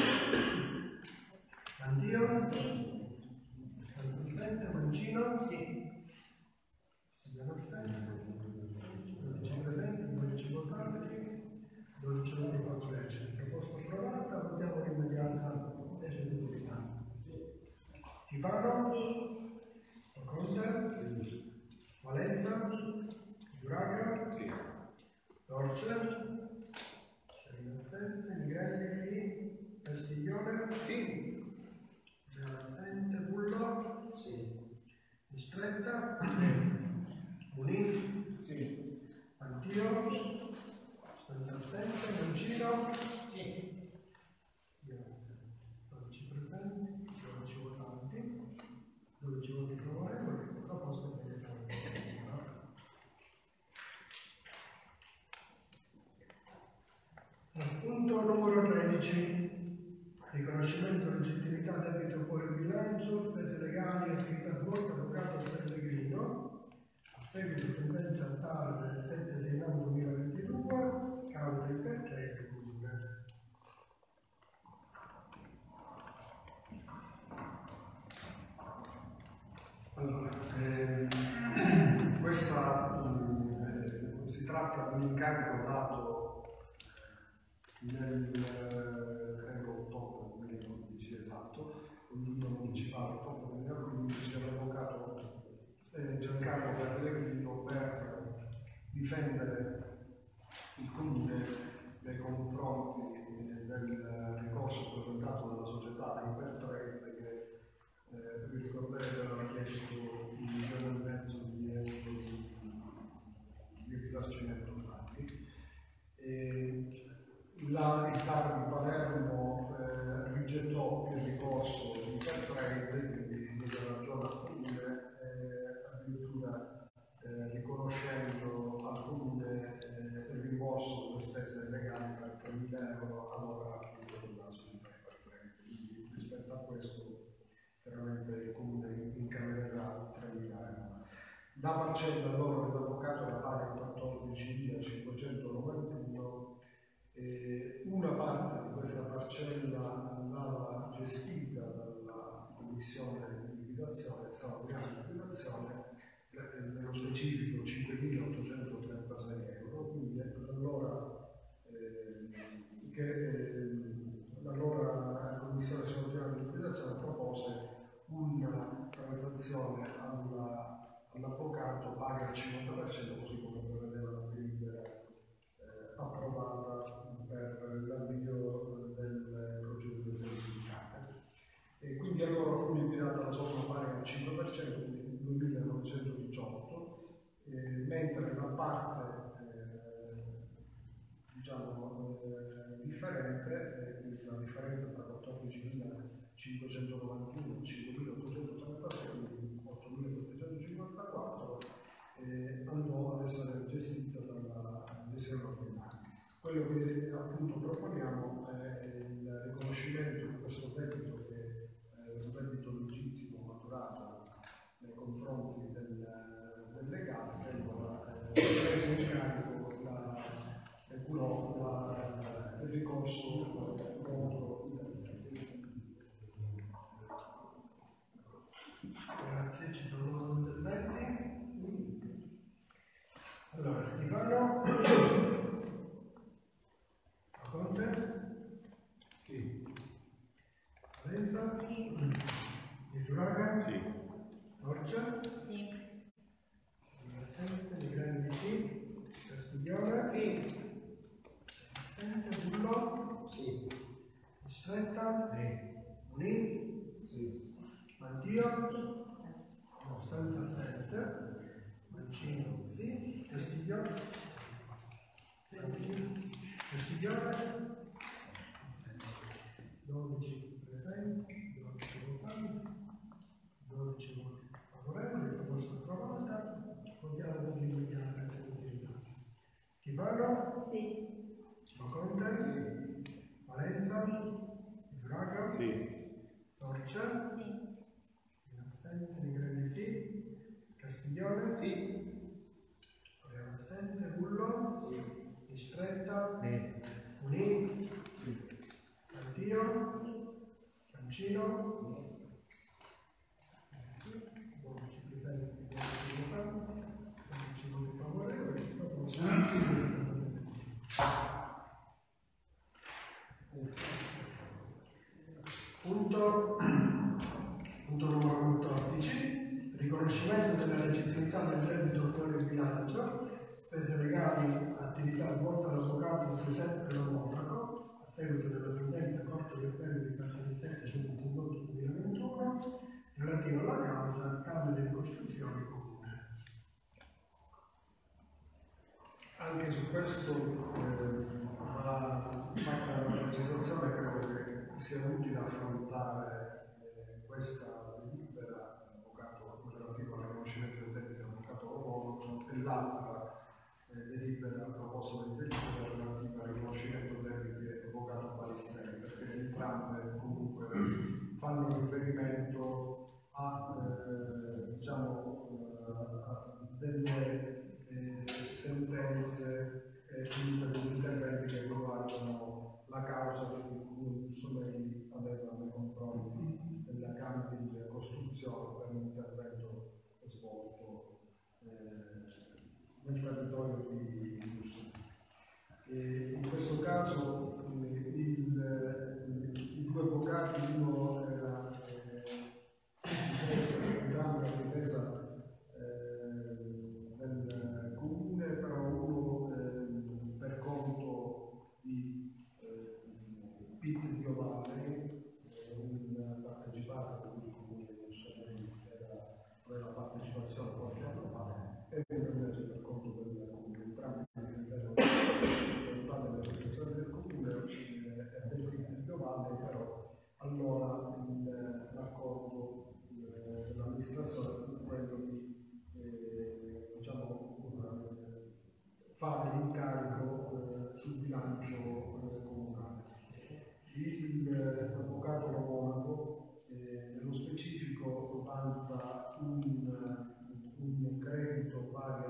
Andio? Sì. Stanza assente, Mancino? Sì. Stigliano assente, 12 presenti, 12 votanti, 12 voti favorevoli. Proposta approvata, votiamo l'immediata esecutività. Schifano? Sì. Conte? Valenza? Giuraca? Sì. Torce? Scelina assente, Nigrelli sì, Castiglione? Sì. Reale assente, Bullo? Sì. Mistretta? Munì? Sì. Antio? Sì. Stanza assente, Mancino? Sì. 12 presenti, 12 votanti, 12 voti favorevoli, proposta immediatamente esecutiva. Punto numero 13. Riconoscimento legittimità debito fuori bilancio, spese legali e attività svolte avvocato Pellegrino. A seguito sentenza TAR 7/6/2022, causa i perché comune. Allora, si tratta di un incarico dato nel credo ottobre 2015 esatto, il giugno municipale ottobre 2015 all'avvocato Giancarlo Pellegrino per difendere il comune nei confronti del ricorso presentato dalla società Ipertrade che vi ricorderete aveva chiesto 1,5 milioni di euro di risarcimento danni. Il TAR di Palermo rigettò il ricorso di Ipertrade, quindi diede ragione al comune, addirittura riconoscendo al comune il rimborso delle spese legali per 3.000 euro all'operativo della società Ipertrade. Quindi rispetto a questo veramente il comune incamererà 3.000 euro. La parcella allora dell'avvocato era pari a 14.591, una parte di questa parcella andava gestita dalla commissione di liquidazione, straordinaria di liquidazione, nello specifico 5.836 euro, quindi l'allora commissione straordinaria di liquidazione propose una transazione all'avvocato pari a 5.000 6.591, 5.836, 8.754 andò ad essere gestito dalla gestione ordinaria. Quello che appunto proponiamo è il riconoscimento di questo debito che è un debito legittimo maturato nei confronti del legale, che presa in carico e curò il ricorso contro il debito. Grazie, ci sono interventi? Allora, Schifano? Conte? Sì. Valenza? Sì. Misuraga? Sì. Orcia? Sì. Assente, Di Grandi sì. Castiglione? Sì. Assente, Bullo? Sì. Stretta? Sì. Unì? Sì. Mantio? Costanza assente. Mancino sì. Castiglione? Castiglione? 12 presenti, 12 votanti, 12 voti favorevoli, proposta approvata. Votiamo per l'immediata esecutività. Schifano? Sì. Conte? Valenza? Misuraga? Sì. Torcia? Sì. Assente, Nigrelli sì. Castiglione? Sì. Assente, Bullo? Sì. Mistretta? Sì. Unì? Sì. Antio? Cancino? 12 presenti, 12 votanti, 12 voti favorevoli, proposta. Punto numero 14, riconoscimento della legittimità del debito fuori bilancio, spese legali, attività svolta dall'avvocato Giuseppe Monaco, a seguito della sentenza Corte di Appello di Caltanissette 138-2021, relativa alla causa Cambio di ricostruzione comune. Anche su questo va fatta una precisazione, credo che sia utile affrontare questa delibera dell'avvocato relativa al riconoscimento del debito dell'avvocato Romolo e l'altra delibera proposta del delibera relativa al riconoscimento del debito dell'avvocato Balistrelli, perché entrambe comunque fanno riferimento a delle sentenze e degli interventi che riguardano la causa che Mussolini aveva nei confronti della Camera di Costruzione per un intervento svolto nel territorio di Mussolini. In questo caso i due avvocati, uno era entrambi la difesa del comune, però uno per conto di Pitt Giovanni, un partecipato del comune di Mussolini, aveva partecipazione qualche anno fa, e uno invece per conto del comune. Entrambi della partecipazione del comune e del Pitt Giovanni, però allora l'accordo dell'amministrazione fu quello di fare l'incarico sul bilancio comunale. L'avvocato Monaco nello specifico vanta un credito pari a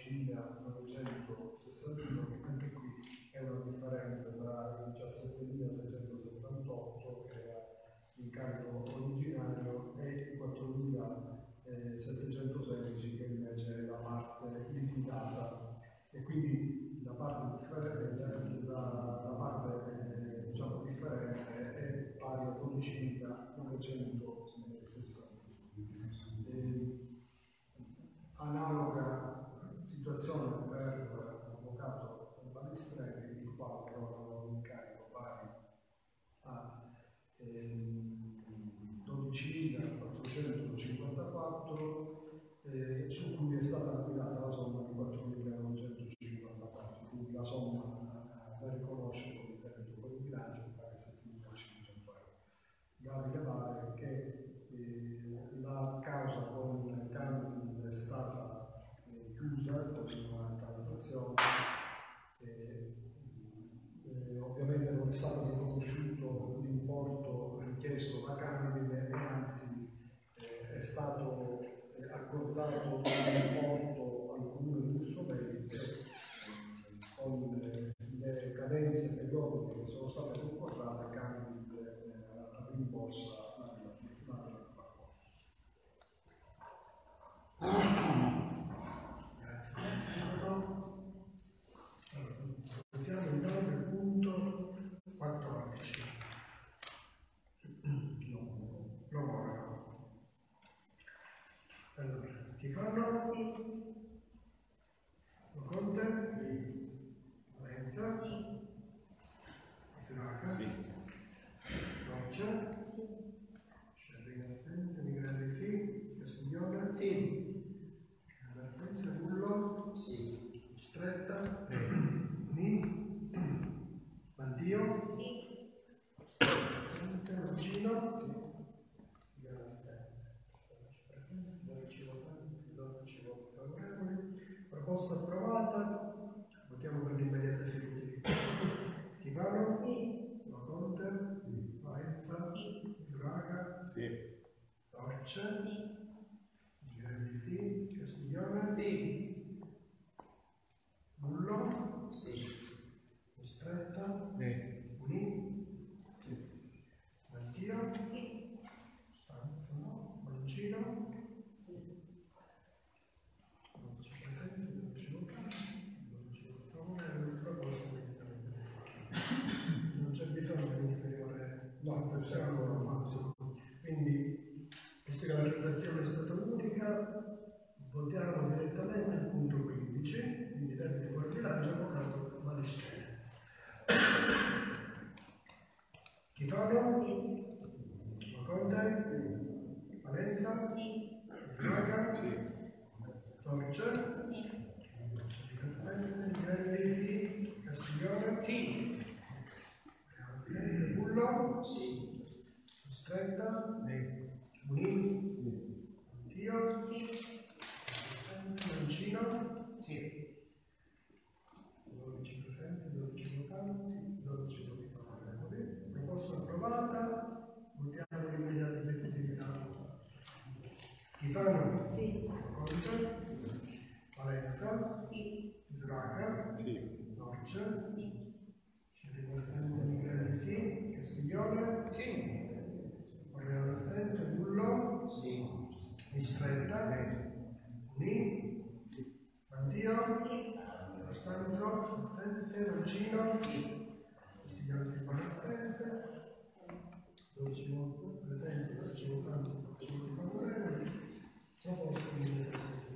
12.961, che anche qui è una differenza tra i 17.678 che era l'incarico originario e i 4.716 che invece è la parte liquidata, e quindi la parte differente, è pari a 12.960. Analoga situazione per l'avvocato Balistrelli, il quale aveva un incarico pari a 12.454, su cui è stata affidata la somma di 4.954, quindi la somma da riconoscere come debito fuori bilancio pari a 7.500 euro. va a rilevare che la causa con Candid è stata chiusa con una transazione. Ovviamente non è stato riconosciuto l'importo richiesto da Candid e anzi è stato accordato l'importo al comune di Mussomeli con le cadenze periodiche che sono state concordate. Candid rimborsa Andiamo intanto al punto 14. Allora, Schifano? Sì. Conte? Sì. Valenza? Sì. Siraca? Sì. Roccia? Sì. Scerrina assente, Migrelli sì. Castiglione? Sì. L'assenza, Bullo? Sì. Stretta? Ni? Mantio? Sì. Assente, Mancino? Sì. Assente. 12 votanti, 12 voti favorevoli. Proposta approvata. Votiamo per l'immediata esecutività. Schifano? Sì. Conte? Sì. Valenza? Sì. Zuraga? Sì. Sorce? Sì. Migrelli sì. Castiglione? Sì. Bullo? Sì. Stretta? Sì. Uni? Sì. Mantio? Sì. Stanza no. Mancino? Sì. 12 presenti, 12 votanti, 12 favorevoli. Proposta immediatamente esecutiva. Non c'è bisogno di un'ulteriore votazione ancora fatto. Quindi, visto che la votazione è stata unica, votiamo direttamente il punto 15, quindi debito fuori bilancio avvocato Valisteri. Schifano? Sì. Conte? Sì. Valenza? Sì. Siraca? Sì. Sorce? Sì. Migrelli? Sì. Castiglione? Sì. Assente, Bullo? Sì. Stretta? Sì. Unini? Sì. Io? Sì. Mancino? Sì. 12 presenti, 12 votanti, 12 voti favorevoli. Proposta approvata. Votiamo l'immediata esecutività. Schifano? Sì. Conte? Valenza? Sì. Suraca? Sì. Sorce? Sì. Scerrina assente, Migrelli sì. Castiglione? Sì. Orleano assente, Bullo? Sì. Mistretta? Sì. Ni? Sì. Mantio? Sì. Costanzo? Assente. Mancino? Sì. Castiglione si pone assente. 12 voti presenti, 12 votanti, 12 voti favorevoli. Proposta immediatamente.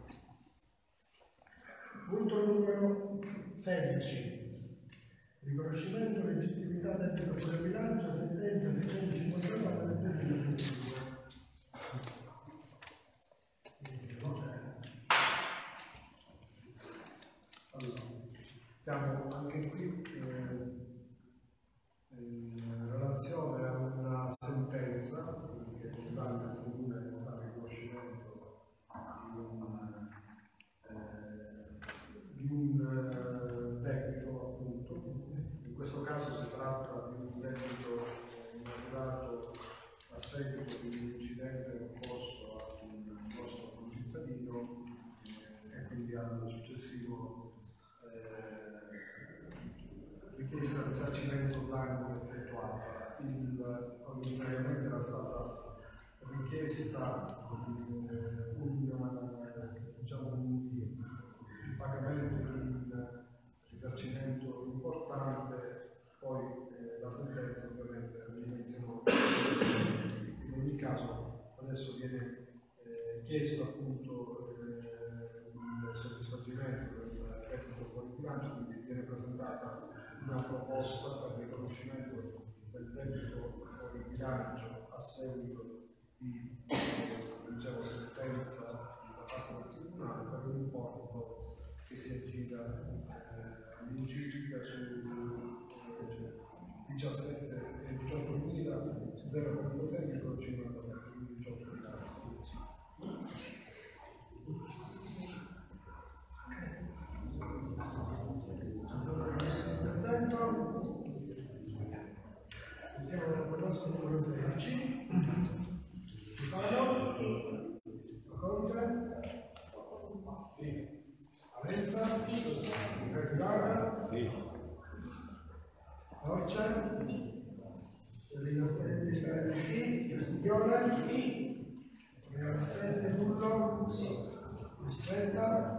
Punto numero 16. Riconoscimento legittimità debito fuori bilancio, sentenza 659 del 2022. Allora, siamo anche qui in relazione a una sentenza che condanna il comune al riconoscimento di un debito, appunto. In questo caso si tratta di un debito maturato a seguito di un incidente occorso a un nostro concittadino e quindi al successivo richiesta di risarcimento danni effettuata. Originariamente era stata richiesta un pagamento di un risarcimento importante, poi la sentenza ovviamente rimenzionò. In ogni caso adesso viene chiesto appunto il soddisfacimento del debito fuori bilancio, quindi viene presentata una proposta per il riconoscimento del debito fuori bilancio a seguito di sentenza da parte del Tribunale per un importo che si aggira all'incirca su 18.000 Forza? Sì. Serena assente, Nigrelli sì. Castiglione? Sì. Reale assente, Bullo? Sì. Ristretta?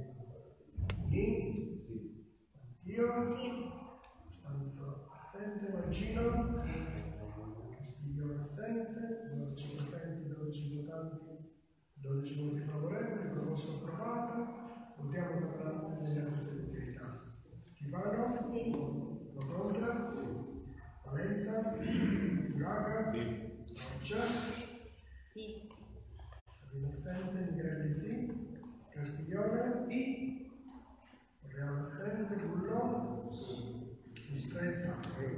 Sì. Sì. Io? Sì. Stanzo assente, Mancino? Castiglione assente, 12 presenti, 12 votanti, 12 voti favorevoli, proposta approvata. Votiamo per la immediata esecutività. Schifano? Sì. Lo contra? Valenza? Gaga? Roccia? Sì. Assente, Nigrelli sì. Castiglione? Sì. Reale assente, Bullo? Sì. Ristretta?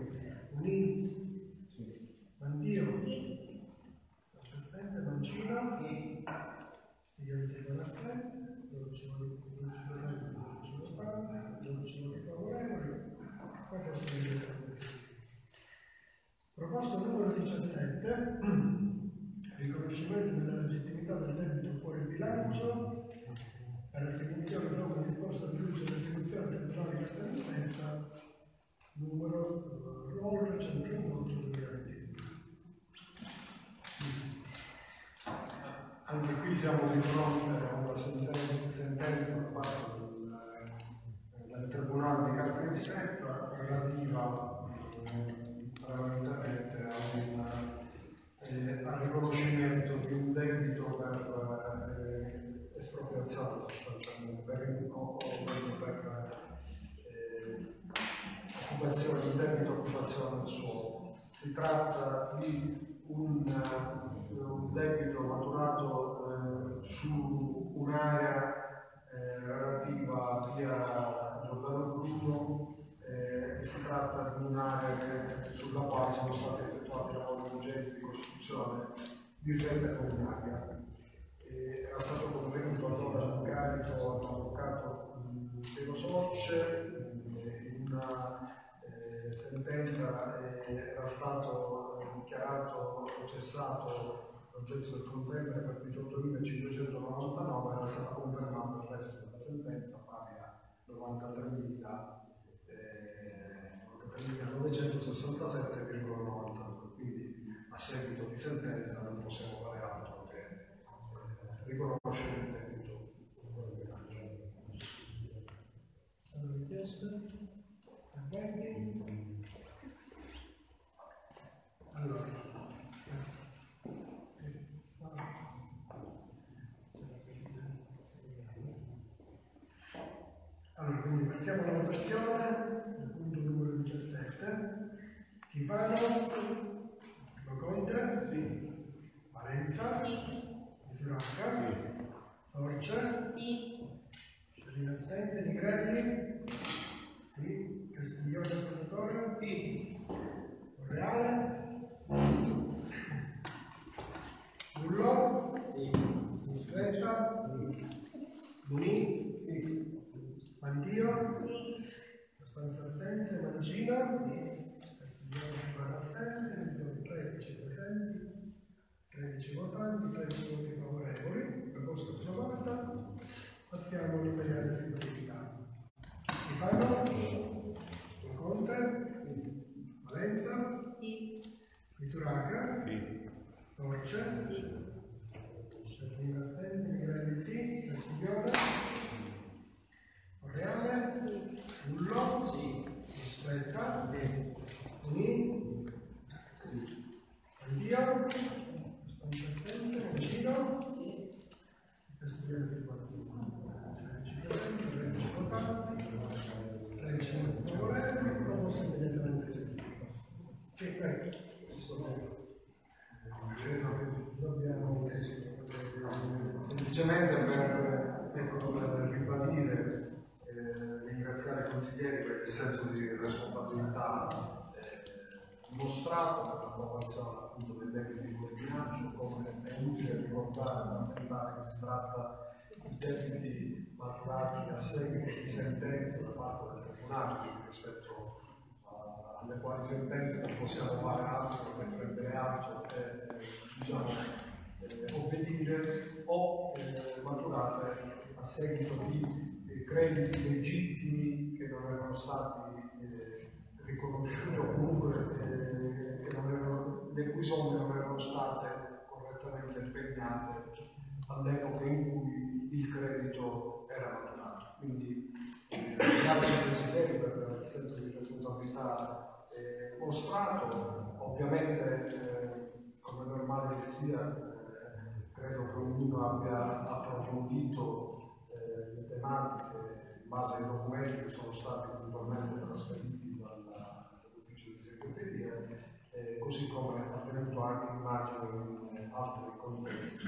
Unì? Sì. Mandio? Sì. Assente, Mancino? Sì. Stiglione si fa assente, 12 presenti, 12 votanti, 12 voti favorevoli. Proposta di proposta numero 17, riconoscimento della legittimità del debito fuori bilancio per assegnazione somma disposta al giudice d'esecuzione tribunale di Castellaneta numero ROL 138 2020. Anche qui siamo di fronte a una sentenza fatta dal Tribunale di Castellaneta relativa prevalentemente al riconoscimento di un debito per espropriazione sostanzialmente, per occupazione, il debito occupazione del suolo. Si tratta di un debito maturato su un'area relativa a via Giordano Bruno. Si tratta di un'area sulla quale sono stati effettuati lavori urgenti di costruzione di rete fognaria. Era stato convenuto allora l'incarico all'avvocato Piero Sorce, in una sentenza era stato dichiarato cessato l'oggetto del contendere per 18.599, era stata confermata il resto della sentenza pari a 93.967,90, quindi a seguito di sentenza non possiamo fare altro che riconoscere il debito. Allora, richiesto? Allora, quindi passiamo alla votazione, il punto numero 17. Schifano? Loconte? Sì. Valenza? Sì. Misuracca? Sì. Force? Sì. Serena assente, Nigrelli? Sì. Castiglione Salvatore? Sì. Reale? Sì. Bullo? Sì. Discreta? Sì. Munì? Sì. Mandio? Sì. Costanza assente, Mancino? Sì. Castiglione si fa assente, 13 presenti, 13 votanti, 13 voti favorevoli, proposta approvata. Passiamo all'immediata esecutività. Schifano? Sì. Conte? Sì. Valenza? Sì. Misuraca? Sì. Force? Sì. Scervino assente, Nigrelli sì. Castiglione? Reale? Sì. Bullo? Sì. Ristretta? Sì. Unì? Sì. Andio? Costanza assente, Mancino? Sì. Castiglione si fa 13 votanti, 13 voti favorevoli, proposta immediatamente esecutiva. Sì, prego. Credo che dobbiamo semplicemente per ribadire ringraziare i consiglieri per il senso di responsabilità dimostrato per l'approvazione appunto dei debiti fuori bilancio, come è utile ricordare che si tratta di debiti maturati a seguito di sentenze da parte del Tribunale, rispetto alle quali sentenze non possiamo fare altro che prendere atto e diciamo, obbedire, o maturate a seguito di crediti legittimi che non erano stati riconosciuto comunque che le cui somme non erano state correttamente impegnate all'epoca in cui il credito era maturato. Quindi grazie ai consiglieri per il senso di responsabilità mostrato. Ovviamente come normale che sia, credo che ognuno abbia approfondito le tematiche in base ai documenti che sono stati puntualmente trasferiti dall'ufficio di segreteria, così come è avvenuto anche immagino in altri contesti,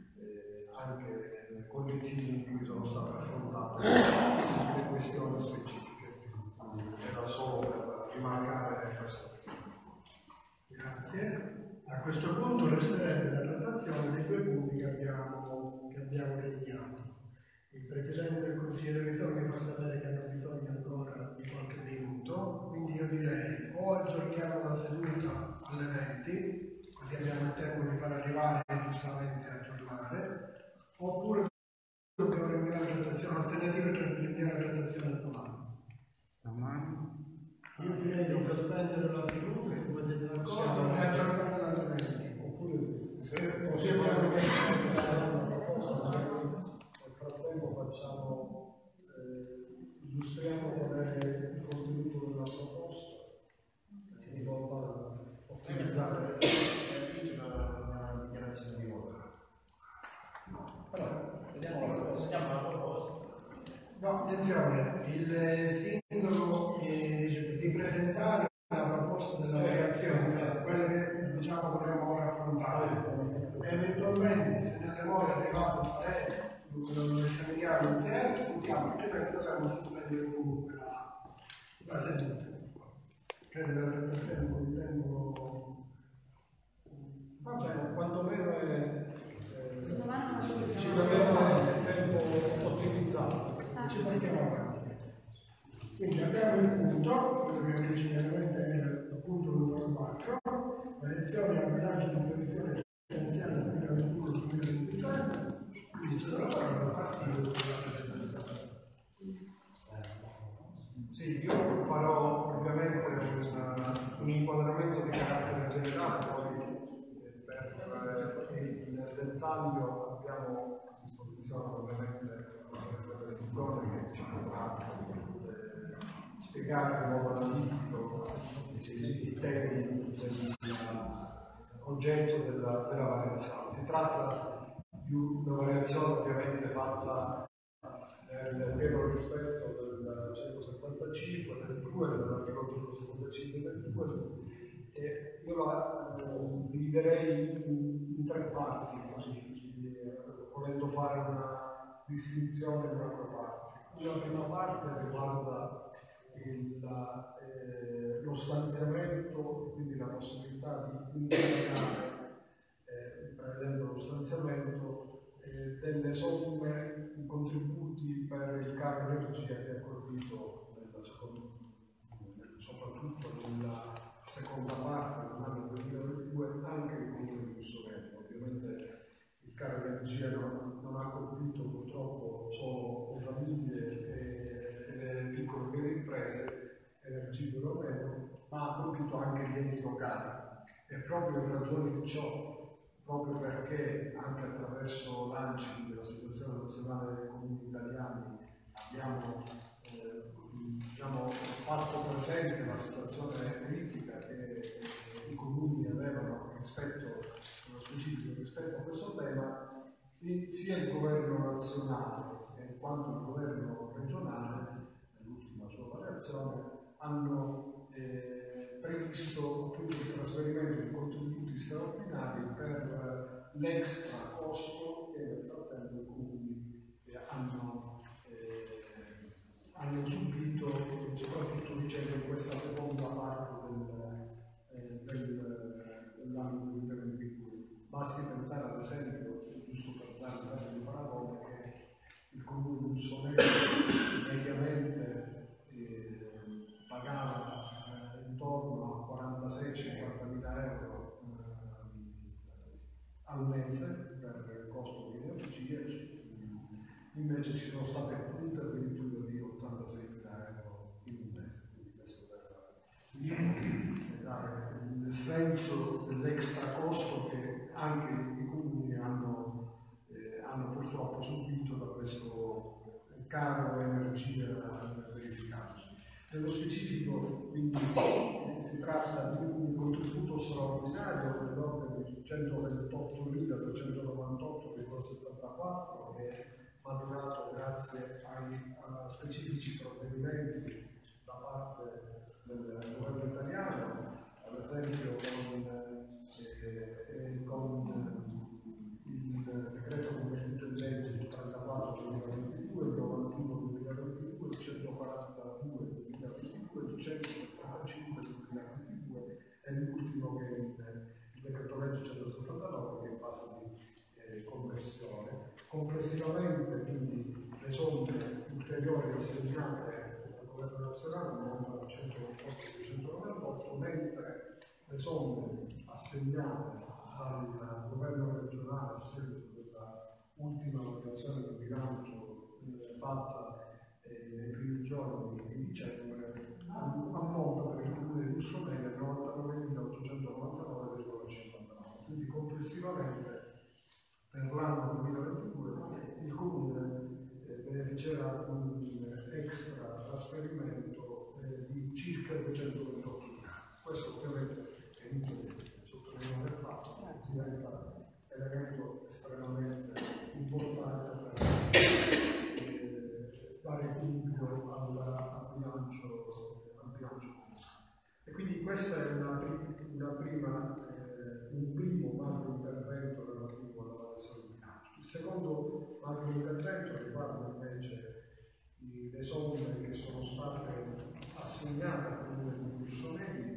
anche collettivi in cui sono state affrontate le questioni specifiche. Era solo per rimarcare questo. Grazie. A questo punto resterebbe la trattazione dei due punti che abbiamo rinviato. Il Presidente del Consiglio di Revisione mi fa sapere che hanno bisogno ancora di qualche minuto, quindi io direi o aggiorniamo la seduta alle 20, così abbiamo il tempo di far arrivare e giustamente aggiornare, oppure dobbiamo rinviare la trattazione alternativa per rinviare la trattazione domani. Io direi di sospendere la seduta, se voi siete d'accordo, e aggiornare la seduta. Oppure così abbiamo una proposta. Nel frattempo facciamo, illustriamo qual è il contenuto della proposta, in modo da ottimizzare una dichiarazione di voto. Però vediamo la proposta. No, attenzione, il sindaco dice di presentare la proposta della variazione, quella che diciamo dovremmo ora affrontare. Eventualmente, se nelle more è arrivato il parere, lo esaminiamo insieme, sentiamo, altrimenti dovremmo sospendere comunque la seduta. Credo che la trattazione un po' di tempo. Va bene, quantomeno è Sicuramente il tempo ottimizzato. Ci portiamo avanti. Quindi abbiamo il punto, quello che originariamente era il punto numero 4, variazione al bilancio di previsione finanziaria 2021-2023, quindi c'è da lavorare da partire con la presentazione. Sì, io farò ovviamente un inquadramento di carattere generale, poi per il dettaglio abbiamo a disposizione ovviamente la professoressa Vestigone che ci potrà spiegare in modo analitico i temi dell'oggetto della variazione. Si tratta di una variazione ovviamente fatta nel pieno rispetto del 175, del 2, dell'articolo 175 del 2, e io la dividerei in tre parti, così, volendo fare una distinzione in quattro parti. La prima parte riguarda lo stanziamento, quindi la possibilità di incrementare, prevedendo lo stanziamento, delle somme, i contributi per il caro energia che ha colpito soprattutto nella seconda parte dell'anno 2022 anche il comune di Mussolini. Ovviamente il caro energia non ha colpito purtroppo solo le famiglie e le piccole e medie imprese energivore o meno, ma ha colpito anche gli enti locali. E proprio in ragione di ciò, proprio perché anche attraverso l'ANCI, quindi l'Associazione Nazionale dei Comuni Italiani, abbiamo fatto presente la situazione critica che i comuni avevano nello specifico rispetto a questo tema, sia il governo nazionale quanto il governo regionale, nell'ultima sua variazione, hanno previsto appunto il trasferimento di contributi straordinari per l'extra costo che nel frattempo i comuni hanno subito, soprattutto dicendo in questa seconda parte dell'anno 2022. Basti pensare ad esempio, giusto per dare un caso di paragone, che il comune di Mussolini mediamente pagava intorno a 46-50 mila euro al mese per il costo di energia, invece ci sono state punte addirittura di 86 mila euro in un mese, quindi questo nel senso dell'extra costo che anche i comuni hanno purtroppo subito da questo caro energia verificatosi. Nello specifico quindi si tratta di un contributo straordinario dell'ordine di 128.398,74 che è maturato grazie a specifici provvedimenti da parte del governo italiano, ad esempio con il decreto convertito in legge 34/2022, il 91/2022, il 142/2022, il 175/2022 e l'ultimo che è il decreto legge 179 che è in fase di conversione. Complessivamente quindi le somme ulteriori assegnate al governo nazionale ammontano a 128.298, mentre le somme assegnate al governo regionale a seguito della ultima votazione del bilancio fatta nei primi giorni di dicembre ammonta per il comune di Mussomeli a 99.899,59. Quindi complessivamente per l'anno 2022 il comune beneficerà un extra trasferimento di circa 228 milioni. Questo ovviamente è inutile sottolineare il fatto che diventa elemento estremamente importante per dare equilibrio al bilancio comunale. E quindi questa è un primo macro intervento relativo alla variazione di bilancio. Il secondo macro intervento riguarda invece le somme che sono state assegnate al comune di Mussomeli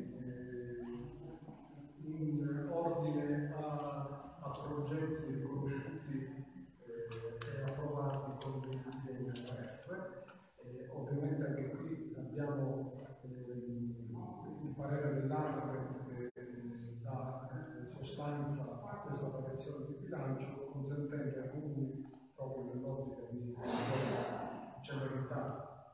in ordine a progetti riconosciuti e approvati con il PNRR. Ovviamente anche qui abbiamo il parere dell'ARPE che dà sostanza a questa variazione di bilancio, consentendo ai comuni, proprio nell'ottica di celerità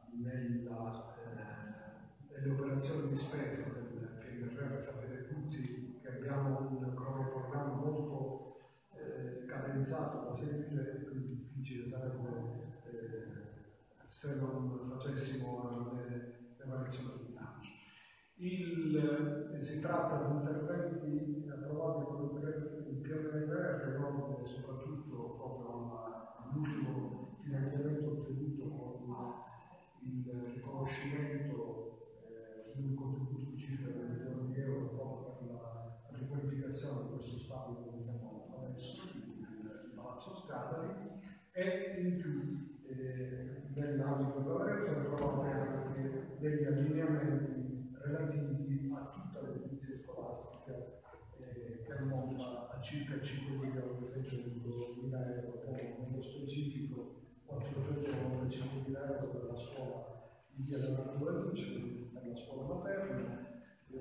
nelle operazioni di spesa del PNRR. Sapete tutti che abbiamo un cronoprogramma molto cadenzato da seguire, quindi difficile sarebbe se non facessimo le variazioni di bilancio. Si tratta di interventi approvati con il PNRR in ordine soprattutto proprio all'ultimo finanziamento ottenuto con il riconoscimento di un contributo di circa 1 milione di euro proprio per la riqualificazione di questo stabile dove siamo adesso, il Palazzo Scadari, e in più nell'ambito della variazione trovano anche degli allineamenti relativi a tutta l'edilizia scolastica che ammonta a circa 5.600.000 euro, nello specifico 495.000 euro per la scuola di Via della Naturalice, per la scuola materna,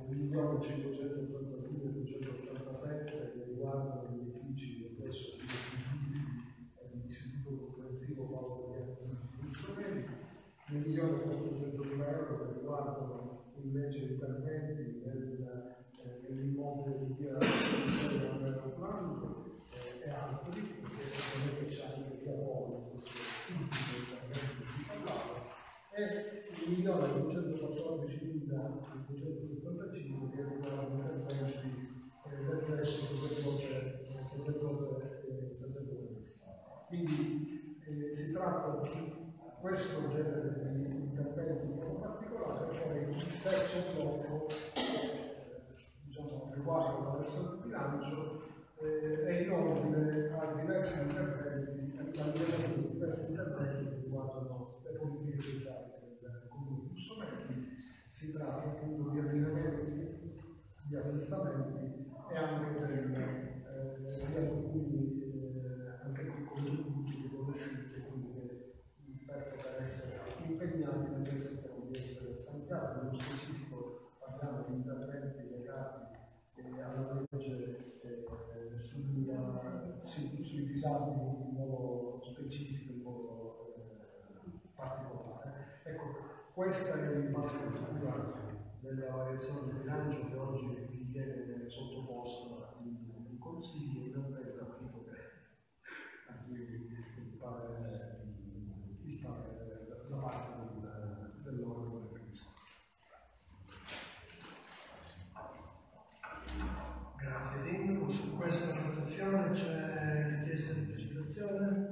1.582.287 che riguardano gli edifici di adesso l'Istituto Comprensivo Paolo Ragazzi di Mussomeli, 1.400.000 euro che riguardano invece interventi nell'immobile di Via Orlando e altri, perché ovviamente c'è anche Via Polo, questo ultimo intervento di cui parlavo, e 1.214.275 che riguardano interventi del resto sacerdote. Quindi si tratta di questo genere di interventi in particolare, poi il terzo blocco riguardo la versione del bilancio è in ordine a diversi interventi che riguardano le politiche sociali del comune di Mussomeli. Si tratta appunto di allineamenti, di assestamenti e anche di alcuni contributi riconosciuti, quindi per poter essere impegnati necessitano di essere stanziati. Nello specifico parliamo di interventi legati alla legge sui disabili in modo specifico, in modo particolare. Ecco, questa è l'impatto del della variazione del bilancio che oggi vi viene sottoposta in consiglio in attesa appunto il parere da parte dell'organo del Ministro. Grazie Sindaco. Su questa votazione c'è richiesta di precisazione?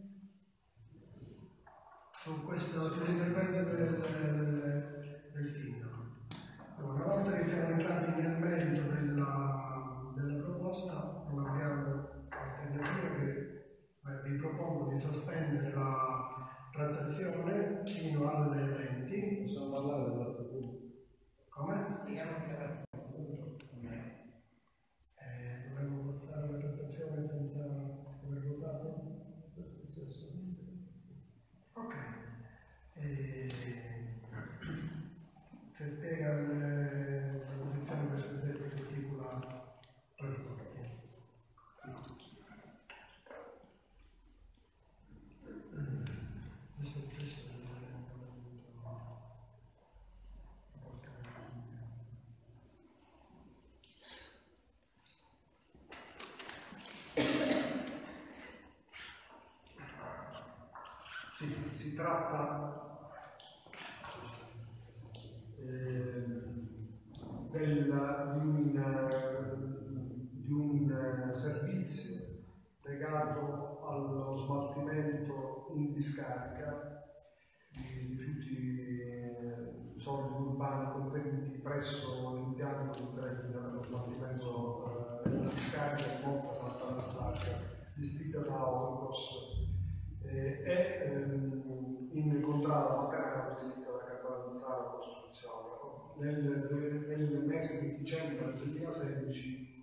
Sull'intervento del Sindaco. Una volta che siamo entrati nel merito della proposta, non abbiamo alternativa che vi propongo di sospendere la trattazione fino alle 20. Possiamo parlare dell'altro punto? Come? Dovremmo passare la trattazione senza aver votato? Ok. Se spiega la posizione del Presidente sulla trasporti. Si tratta di un servizio legato allo smaltimento in discarica di rifiuti solidi urbani contenuti presso l'impianto dello smaltimento in discarica di Monte Sant'Anastasia, gestita da Oricos. È in contrada Macarena, gestita da Catanzaro Costruzione. Nel mese di dicembre del 2016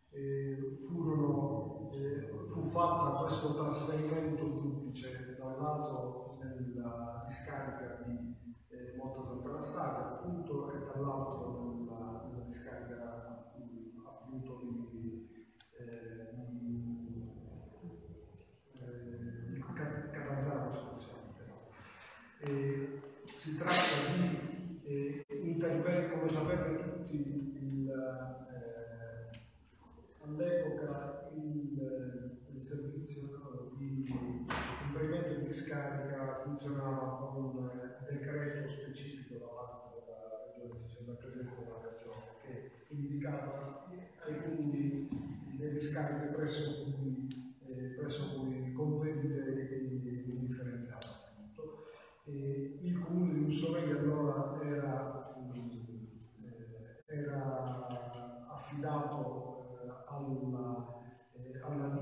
fu fatta questo trasferimento duplice da un lato nella discarica di Monte Sant'Anastasia appunto e dall'altro nella discarica appunto di Catanzaro Costruzione. Esatto. Si tratta di interventi, come sapete tutti, all'epoca il servizio di intervento di discarica funzionava con un decreto specifico da parte della Regione Sicilia, del Presidente della Regione, che indicava ai comuni le discariche presso cui contenute i differenziati. Il comune di Mussomeglia allora era affidato alla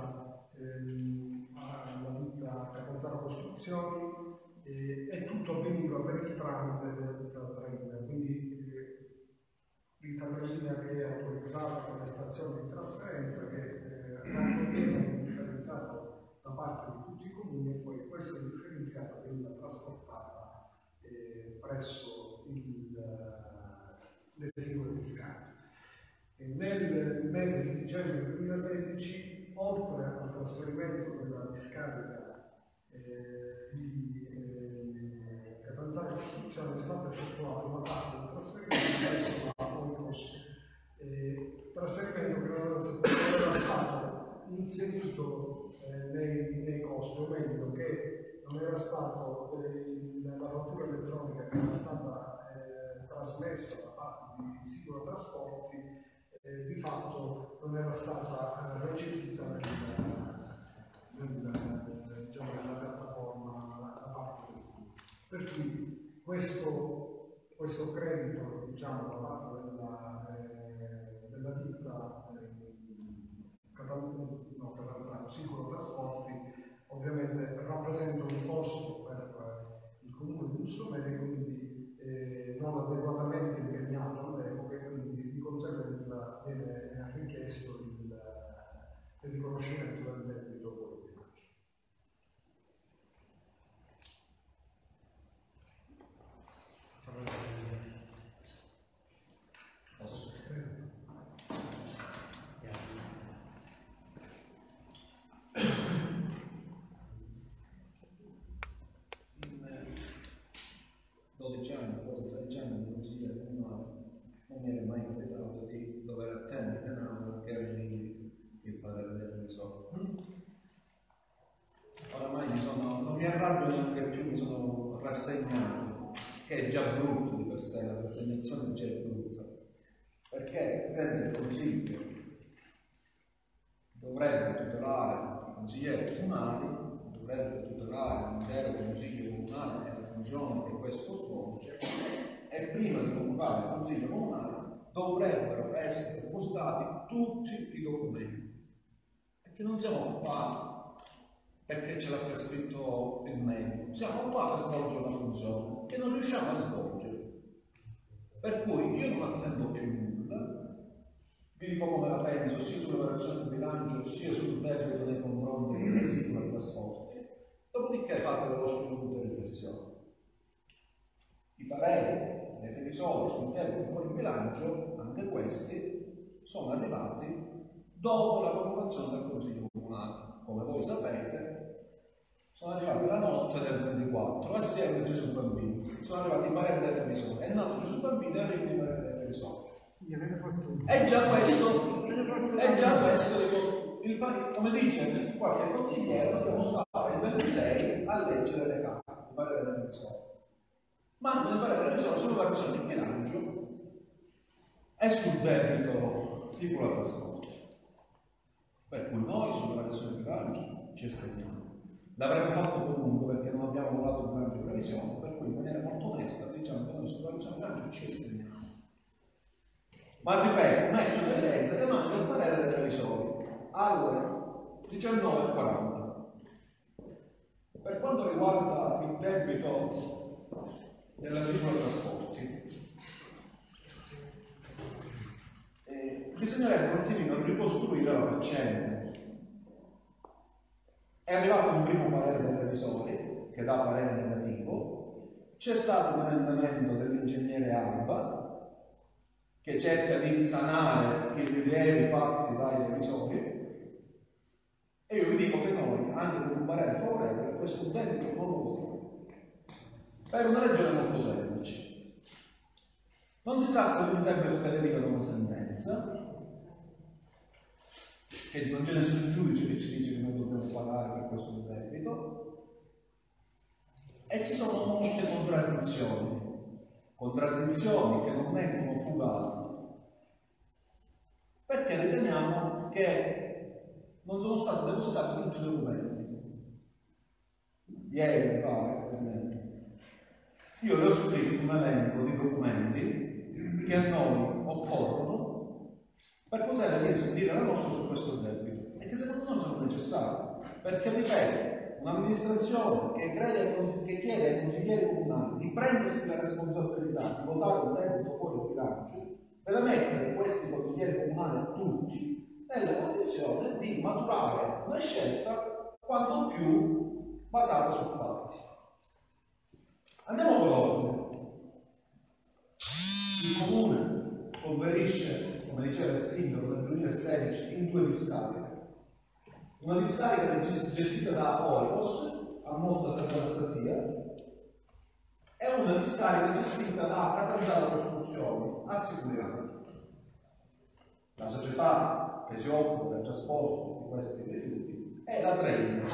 ditta Catanzaro Costruzioni e tutto avveniva per il tramite della ditta Trellina, quindi ditta Trellina che è autorizzata con le stazioni di trasferenza che raccoglieva il differenziato da parte di tutti i comuni e poi questo differenziato veniva trasportato presso le singole discariche. Nel mese di dicembre 2016, oltre al trasferimento della discarica di Catanzaro Costruzione, è stato effettuato una parte del trasferimento presso la Oricos, trasferimento che non era stato inserito nei costi, o meglio che non era stato la fattura elettronica che era stata trasmessa da parte di Sicuro Trasporti di fatto non era stata recepita nella piattaforma da parte del comune. Per cui questo credito da parte della ditta Catanzaro Sicuro Trasporti ovviamente rappresenta un costo per il comune di Mussomeglia, quindi non adeguatamente impegnato all'epoca, quindi di conseguenza viene richiesto il riconoscimento del debito fuori bilancio. In 12 anni, quasi 13 anni di consiglio mi era mai capitato di dover attendere in aula che arrivi il parere del revisore. Oramai non mi arrabbio neanche più, mi sono rassegnato, che è già brutto di per sé, la rassegnazione è già brutta, perché sempre il Consiglio dovrebbe tutelare i consiglieri comunali, dovrebbe tutelare l'intero Consiglio comunale e la funzione che questo svolge, e prima di convocare il Consiglio comunale dovrebbero essere depositati tutti i documenti, perché non siamo qua perché ce l'ha prescritto il medico, siamo qua per svolgere una funzione che non riusciamo a svolgere, per cui io non attendo più nulla, vi dico come la penso sia sulla variazione del bilancio sia sul debito nei confronti dei singoli trasporti, dopodiché fate le vostre dovute riflessioni. I pareri dei revisori sul debito fuori bilancio, anche questi, sono arrivati dopo la convocazione del Consiglio comunale. Come voi sapete, sono arrivati la notte del 24, assieme a Gesù Bambino. Sono arrivati i pareri del revisore. È nato Gesù Bambino e arrivano i pareri del revisore. È già questo, dico, come dice qualche consigliere, dobbiamo stare il 26 a leggere le carte, i pareri del revisore. Ma i pareri del revisore sulla variazione di bilancio e sul debito sicuro trasporto. Per cui noi sulla variazione di bilancio ci esteniamo. L'avremmo fatto comunque perché non abbiamo votato il bilancio di previsione, per cui in maniera molto onesta diciamo che noi sulla variazione di bilancio ci esteniamo. Ma ripeto, metto in evidenza che manca il parere dei revisori alle 19:40. Per quanto riguarda il debito della sicura trasporti, bisognerebbe un attimino ricostruire la faccenda. È arrivato un primo parere dei revisori che dà parere negativo, c'è stato un emendamento dell'ingegnere Alba che cerca di sanare i rilievi fatti dai revisori, e io vi dico che noi, anche con un parere favorevole, questo debito non lo votiamo per una ragione molto semplice. Non si tratta di un debito che deriva da una sentenza, che non c'è nessun giudice che ci dice che noi dobbiamo pagare per questo debito, e ci sono molte contraddizioni che non vengono fugate, perché riteniamo che non sono stati depositati tutti i documenti. Ieri, mi pare, Presidente, io le ho scritto un elenco di documenti che a noi occorrono per poter dire la nostra su questo debito, e che secondo noi sono necessari, perché ripeto, un'amministrazione che chiede ai consiglieri comunali di prendersi la responsabilità di votare un debito fuori bilancio deve mettere questi consiglieri comunali tutti nella condizione di maturare una scelta quanto più basata su fatti. Andiamo con l'ordine. Il comune conferisce, come diceva il sindaco, nel 2016 in 2 discariche. Una discarica gestita da Oikos a Monte Santa Anastasia e una discarica gestita da Catanzaro Costruzioni a Siciliano. La società che si occupa del trasporto di questi rifiuti è la Train.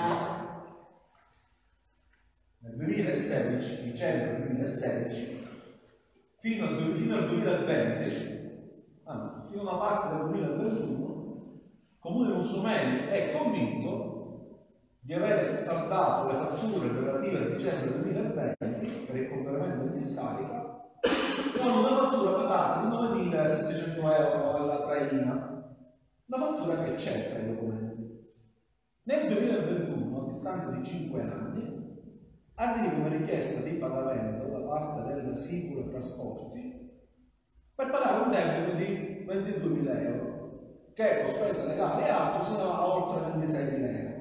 Nel 2016, dicembre 2016, fino al 2020, anzi fino a una parte del 2021, il Comune Mussomeni è convinto di aver saldato le fatture relative al dicembre 2020 per il completamento di discarica con una fattura pagata di 9.700 euro alla Traina, una fattura che c'è tra i documenti. Nel 2021, a distanza di 5 anni, arriva una richiesta di pagamento da parte della Sicura Trasporti per pagare un debito di 22.000 euro, che con spesa legale e altro si va a oltre 26.000 euro.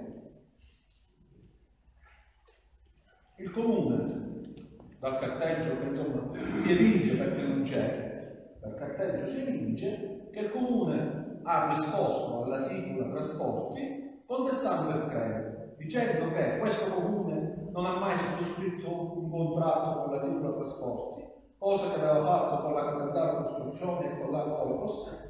Il comune, dal carteggio che insomma si evince perché non c'è, dal carteggio si evince che il comune ha risposto alla Sicura Trasporti contestando il credito, dicendo che questo comune non ha mai sottoscritto un contratto con la Sicura Trasporti cosa che aveva fatto con la Catanzaro Costruzioni e con la Oikos,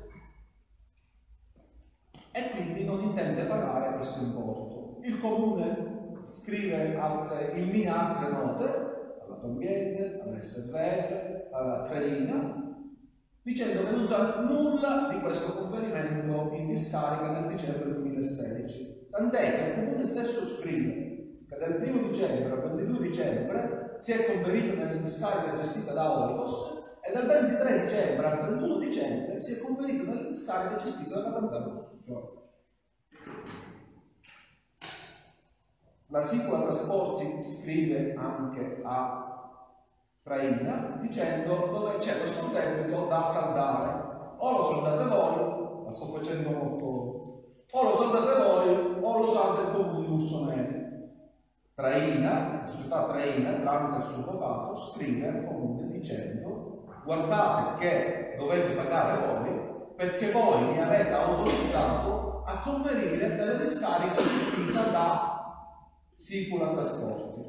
e quindi non intende pagare questo importo. Il comune scrive invia altre note alla Ambiente, all'SRL, alla Traina, dicendo che non sa nulla di questo conferimento in discarica nel dicembre 2016. Tant'è che il comune stesso scrive che dal 1 dicembre al 22 dicembre si è conferito nella discarica gestita da Oikos e dal 23 dicembre al 31 dicembre si è conferito nella discarica gestita da Catanzaro Costruzioni. La Sicula Trasporti scrive anche a Traina dicendo dove c'è questo debito da saldare. O lo saldate voi, la sto facendo molto, o lo saldate voi o lo salda il comune di Mussomeli. Traina, la società Traina, tramite il suo avvocato, scrive al comune dicendo guardate che dovete pagare voi perché voi mi avete autorizzato a conferire delle discariche gestite da Sicula Trasporti.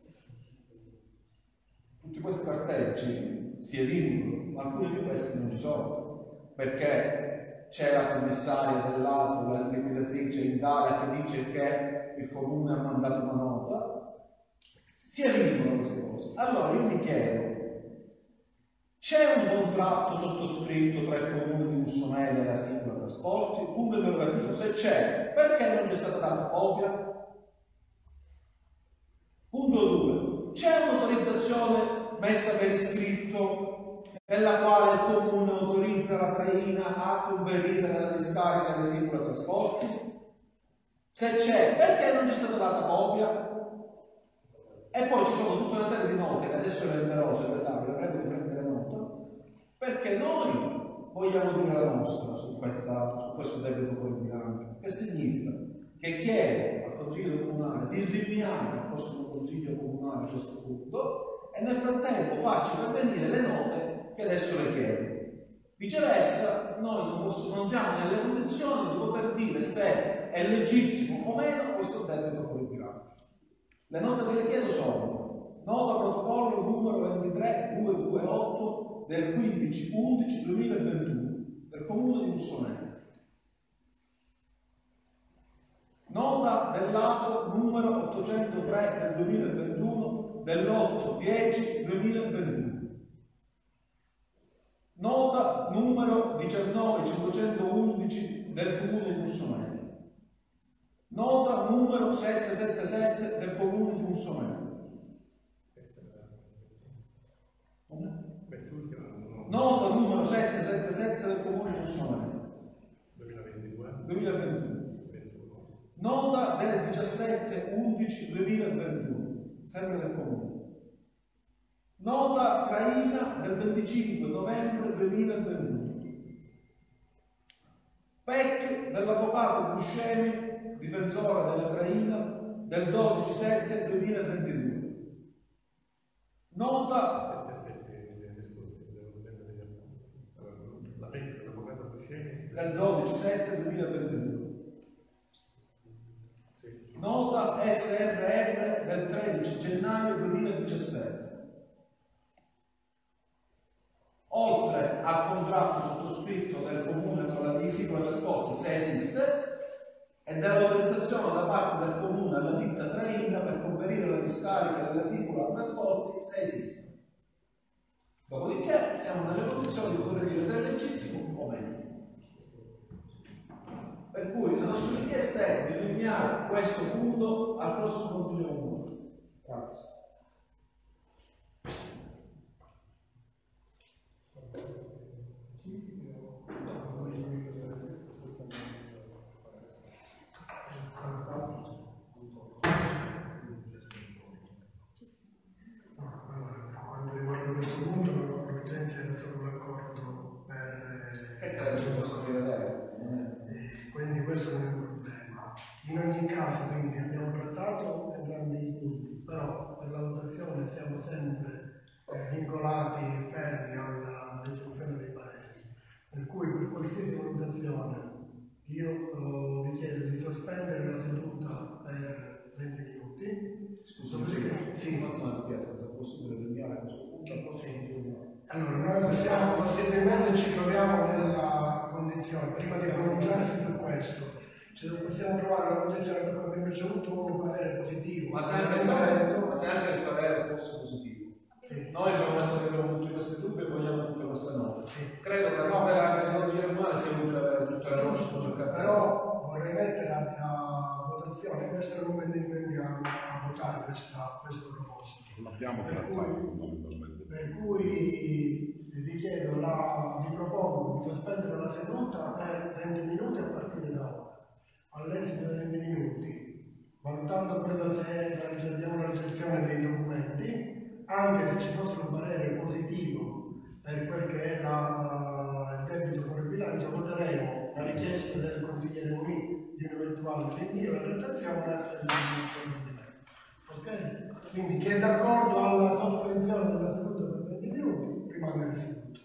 Tutti questi carteggi si eliminano, ma alcuni di questi non ci sono, perché c'è la commissaria dell'ATO, la liquidatrice in Italia, che dice che il comune ha mandato una nota. Si eliminano queste cose. Allora io mi chiedo, c'è un contratto sottoscritto tra il comune di Mussomeli e la Sicula Trasporti? Punto interrogativo. Se c'è, perché non c'è stata data copia? Punto 2. C'è un'autorizzazione messa per iscritto nella quale il comune autorizza la Traina a conferire nella discarica di Sicula Trasporti? Se c'è, perché non c'è stata data copia? E poi ci sono tutta una serie di note che adesso elencherò, segretario, prego di prendere nota, perché noi vogliamo dire la nostra su questo debito fuori bilancio. Che significa? Che chiede al Consiglio Comunale di rinviare al prossimo Consiglio Comunale questo punto e nel frattempo farci pervenire le note che adesso le chiedo. Viceversa, noi non siamo nelle condizioni di poter dire se è legittimo o meno questo debito fuori bilancio. Le note che le chiedo sono nota protocollo numero 23228 del 15/11/2021 del Comune di Mussomeli. Nota dell'atto numero 803 del 2021 dell'8/10/2021. Nota numero 19511 del Comune di Mussomeli. Nota numero 777 del Comune di Mussomeli. Nota numero 777 del Comune di Mussomeli. 2021. Nota del 17/11/2021, sempre del Comune. Nota Traina del 25 novembre 2021. PEC dell'avvocato Buscemi, difensore della Traina, del 12/7/2022. Nota... La PEC dell'avvocato Buscemi del 12/7/2022. Nota SRR del 13 gennaio 2017. Oltre al contratto sottoscritto del comune con la Sicula Trasporti, se esiste, e dell'autorizzazione da parte del comune alla ditta Traina per conferire la discarica della Sicula Trasporti, se esiste. Dopodiché siamo nelle condizioni di poter dire se è legittimo o meno. Per cui la nostra richiesta è di rinviare questo punto al prossimo Consiglio Comunale. Grazie. Quando riguarda questo punto, l'urgenza era solo l'accordo per... quindi questo non è un problema. In ogni caso, quindi, abbiamo trattato entrambi i punti, però per la votazione siamo sempre vincolati e fermi alla recensione dei pareri. Per cui per qualsiasi valutazione io vi chiedo di sospendere la seduta per 20 minuti. Scusa, sì, ho fatto una richiesta, se è possibile rinviare questo punto al prossimo giorno. Allora, noi possibilmente ci troviamo nella condizione, prima di pronunciarsi su questo, possiamo trovare la condizione per cui abbiamo ricevuto un parere positivo. Ma sempre il parere fosse positivo. Sì. Noi abbiamo tutti questi dubbi e vogliamo tutte queste note. Sì. Credo che la legge normale sia utile per tutte le giusto, però vorrei mettere a votazione questo argomento in cui andiamo a votare questo proposito. L'abbiamo trattato fondamentalmente. Per cui vi propongo di sospendere la seduta per 20 minuti a partire da ora. All'esito dei 20 minuti, valutando quello se abbiamo la ricezione dei documenti, anche se ci fosse un parere positivo per quel che è il debito fuori bilancio, voteremo la richiesta del consigliere Munì di un eventuale rinvio alla trattazione a seguito del provvedimento. Ok? Quindi chi è d'accordo alla sospensione della seduta per 20 minuti rimane seduto.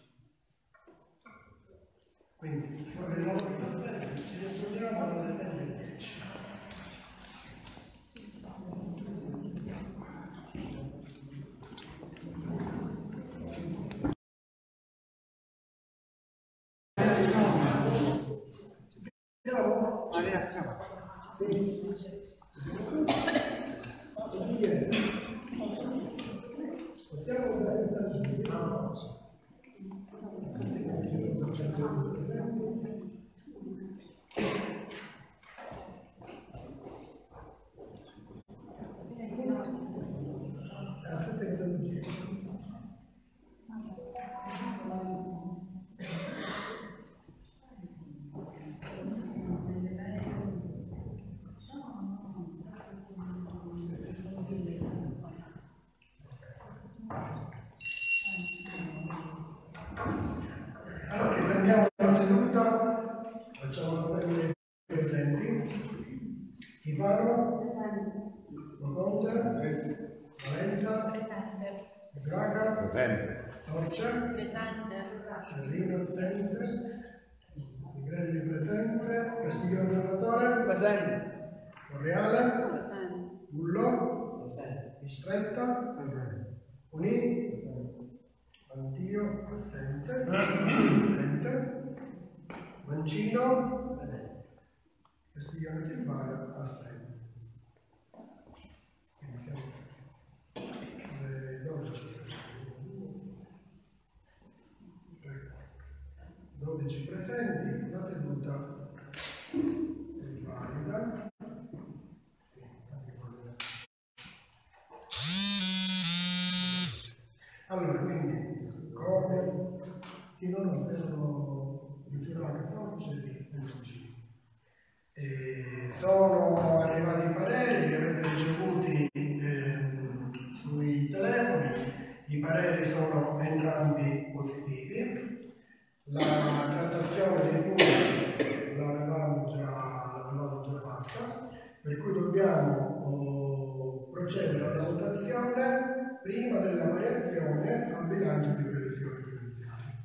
Quindi sono i lavori sospesi, ci riaggiorniamo alle 20:10. La reazione. Allora, riprendiamo la seduta, facciamo l'appello dei presenti. Schifano, Loconte, Valenza, Braga, Presente. Torcia, Presente. Cerrino assente, Migrelli presente, Castiglione Salvatore, Presente. Correale, Presente. Bullo, Mistretta, Unì, Antio assente, assente, Mancino, Castiglione Silvano assente. Quindi siamo alle 12 presenti, la seduta è valida. Sì, allora, quindi, come si non erano misurate sorge e energie. Sono arrivati i pareri che avete ricevuti sui telefoni, i pareri sono entrambi positivi. La trattazione dei punti l'avevamo già fatta, per cui dobbiamo procedere alla votazione prima della variazione al bilancio di previsione finanziaria.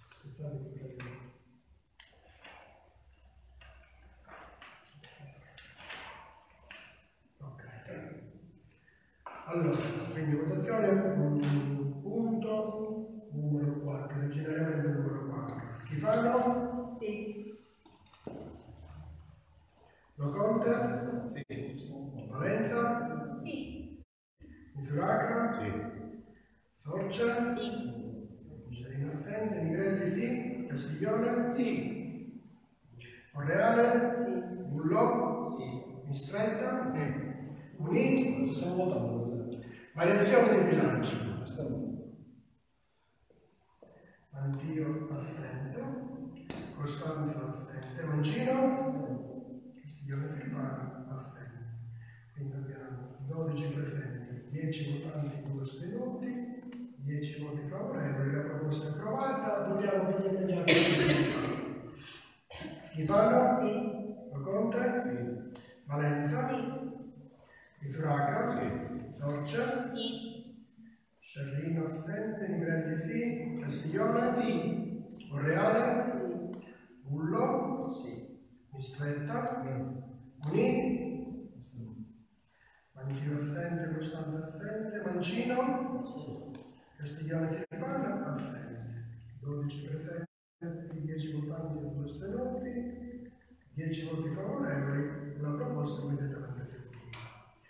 Ok. Allora, quindi votazione punto numero 4, originariamente numero 4. Schifano? Sì. Loconte? Sì. Valenza? Sì. Misuraca? Sì. Sorcia? Sì. Cerino assente, Migrelli sì, Castiglione? Sì. Orreale? Sì. Bullò? Sì. Mistretta? Unì? Non ci stiamo votando. Variazione di bilancio. Stiamo. Antio assente, Costanza assente, Mancino? Castiglione Silvano assente. Quindi abbiamo 12 presenti, 10 votanti, 2 astenuti, 10 voti favorevoli, la proposta è approvata. Votiamo per l'immediato. Schifano? Sì. Loconte? Sì. Valenza? Sì. Misuraca? Sì. Sorcia? Sì. Cerrino assente, Migrelli sì, Castiglione? Sì. Orreale? Sì. Bullo? Sì. Mistretta? Unì? Manchino assente, Costanza assente, Mancino? Castiglione Silvana, assente. 12 presenti, 10 votanti e 2 astenuti, 10 voti favorevoli, la proposta è immediatamente esecutiva.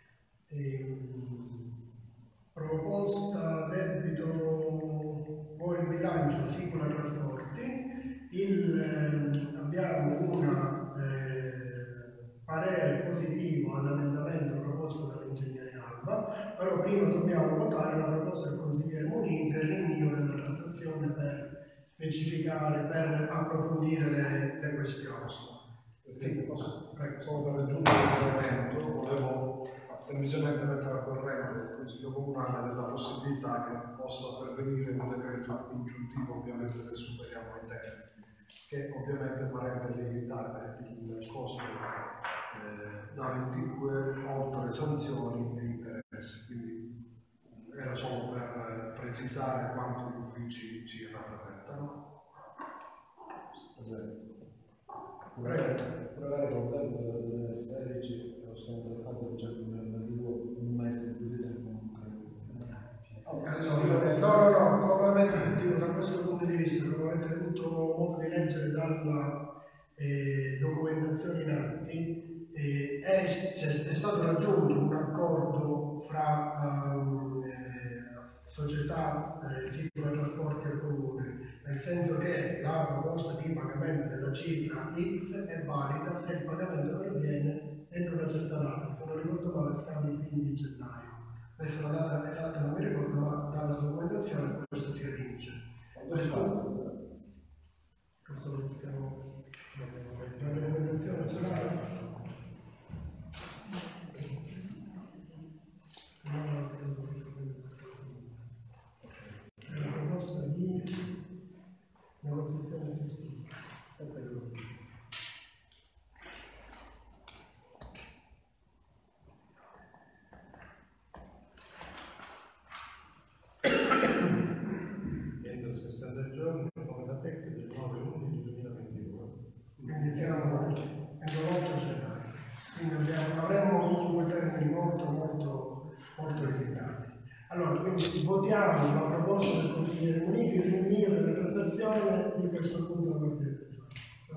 Proposta debito fuori bilancio Sicula Trasporti. Abbiamo un parere positivo all'emendamento proposto dall'ingegnere Alba, però prima dobbiamo votare la proposta del consigliere Munì del rinvio della trattazione per specificare, per approfondire le questioni. Presidente, posso solo per aggiungere un elemento, volevo semplicemente mettere a corrente il Consiglio Comunale della possibilità che possa pervenire un decreto ingiuntivo, ovviamente se superiamo i termini, che ovviamente farebbe lievitare il costo da 22 oltre sanzioni e interessi. Quindi era solo per precisare quanto gli uffici ci rappresentano. Prevedere un tempo delle 16, lo stiamo trattando già un mese più di tempo. No, come avete, dico, da questo punto di vista, come avete avuto modo di leggere dalla documentazione in atti, è stato raggiunto un accordo fra società Sicula Trasporti e il Comune, nel senso che la proposta di pagamento della cifra X è valida se il pagamento non avviene entro una certa data, se non ricordo male scade il 15 gennaio. Adesso la data esatta non mi ricordo, ma dalla documentazione questo ci evince. Questo lo stiamo. La documentazione ce l'ha? È la proposta di negoziazione fiscale. Entro 60 giorni come la tecnica del 9/11/2022. Quindi siamo entro l'8 gennaio. Quindi avremo comunque termini molto limitati. Allora, quindi votiamo la proposta del consigliere Munì di rinvio della trattazione di questo punto all'ordine del giorno.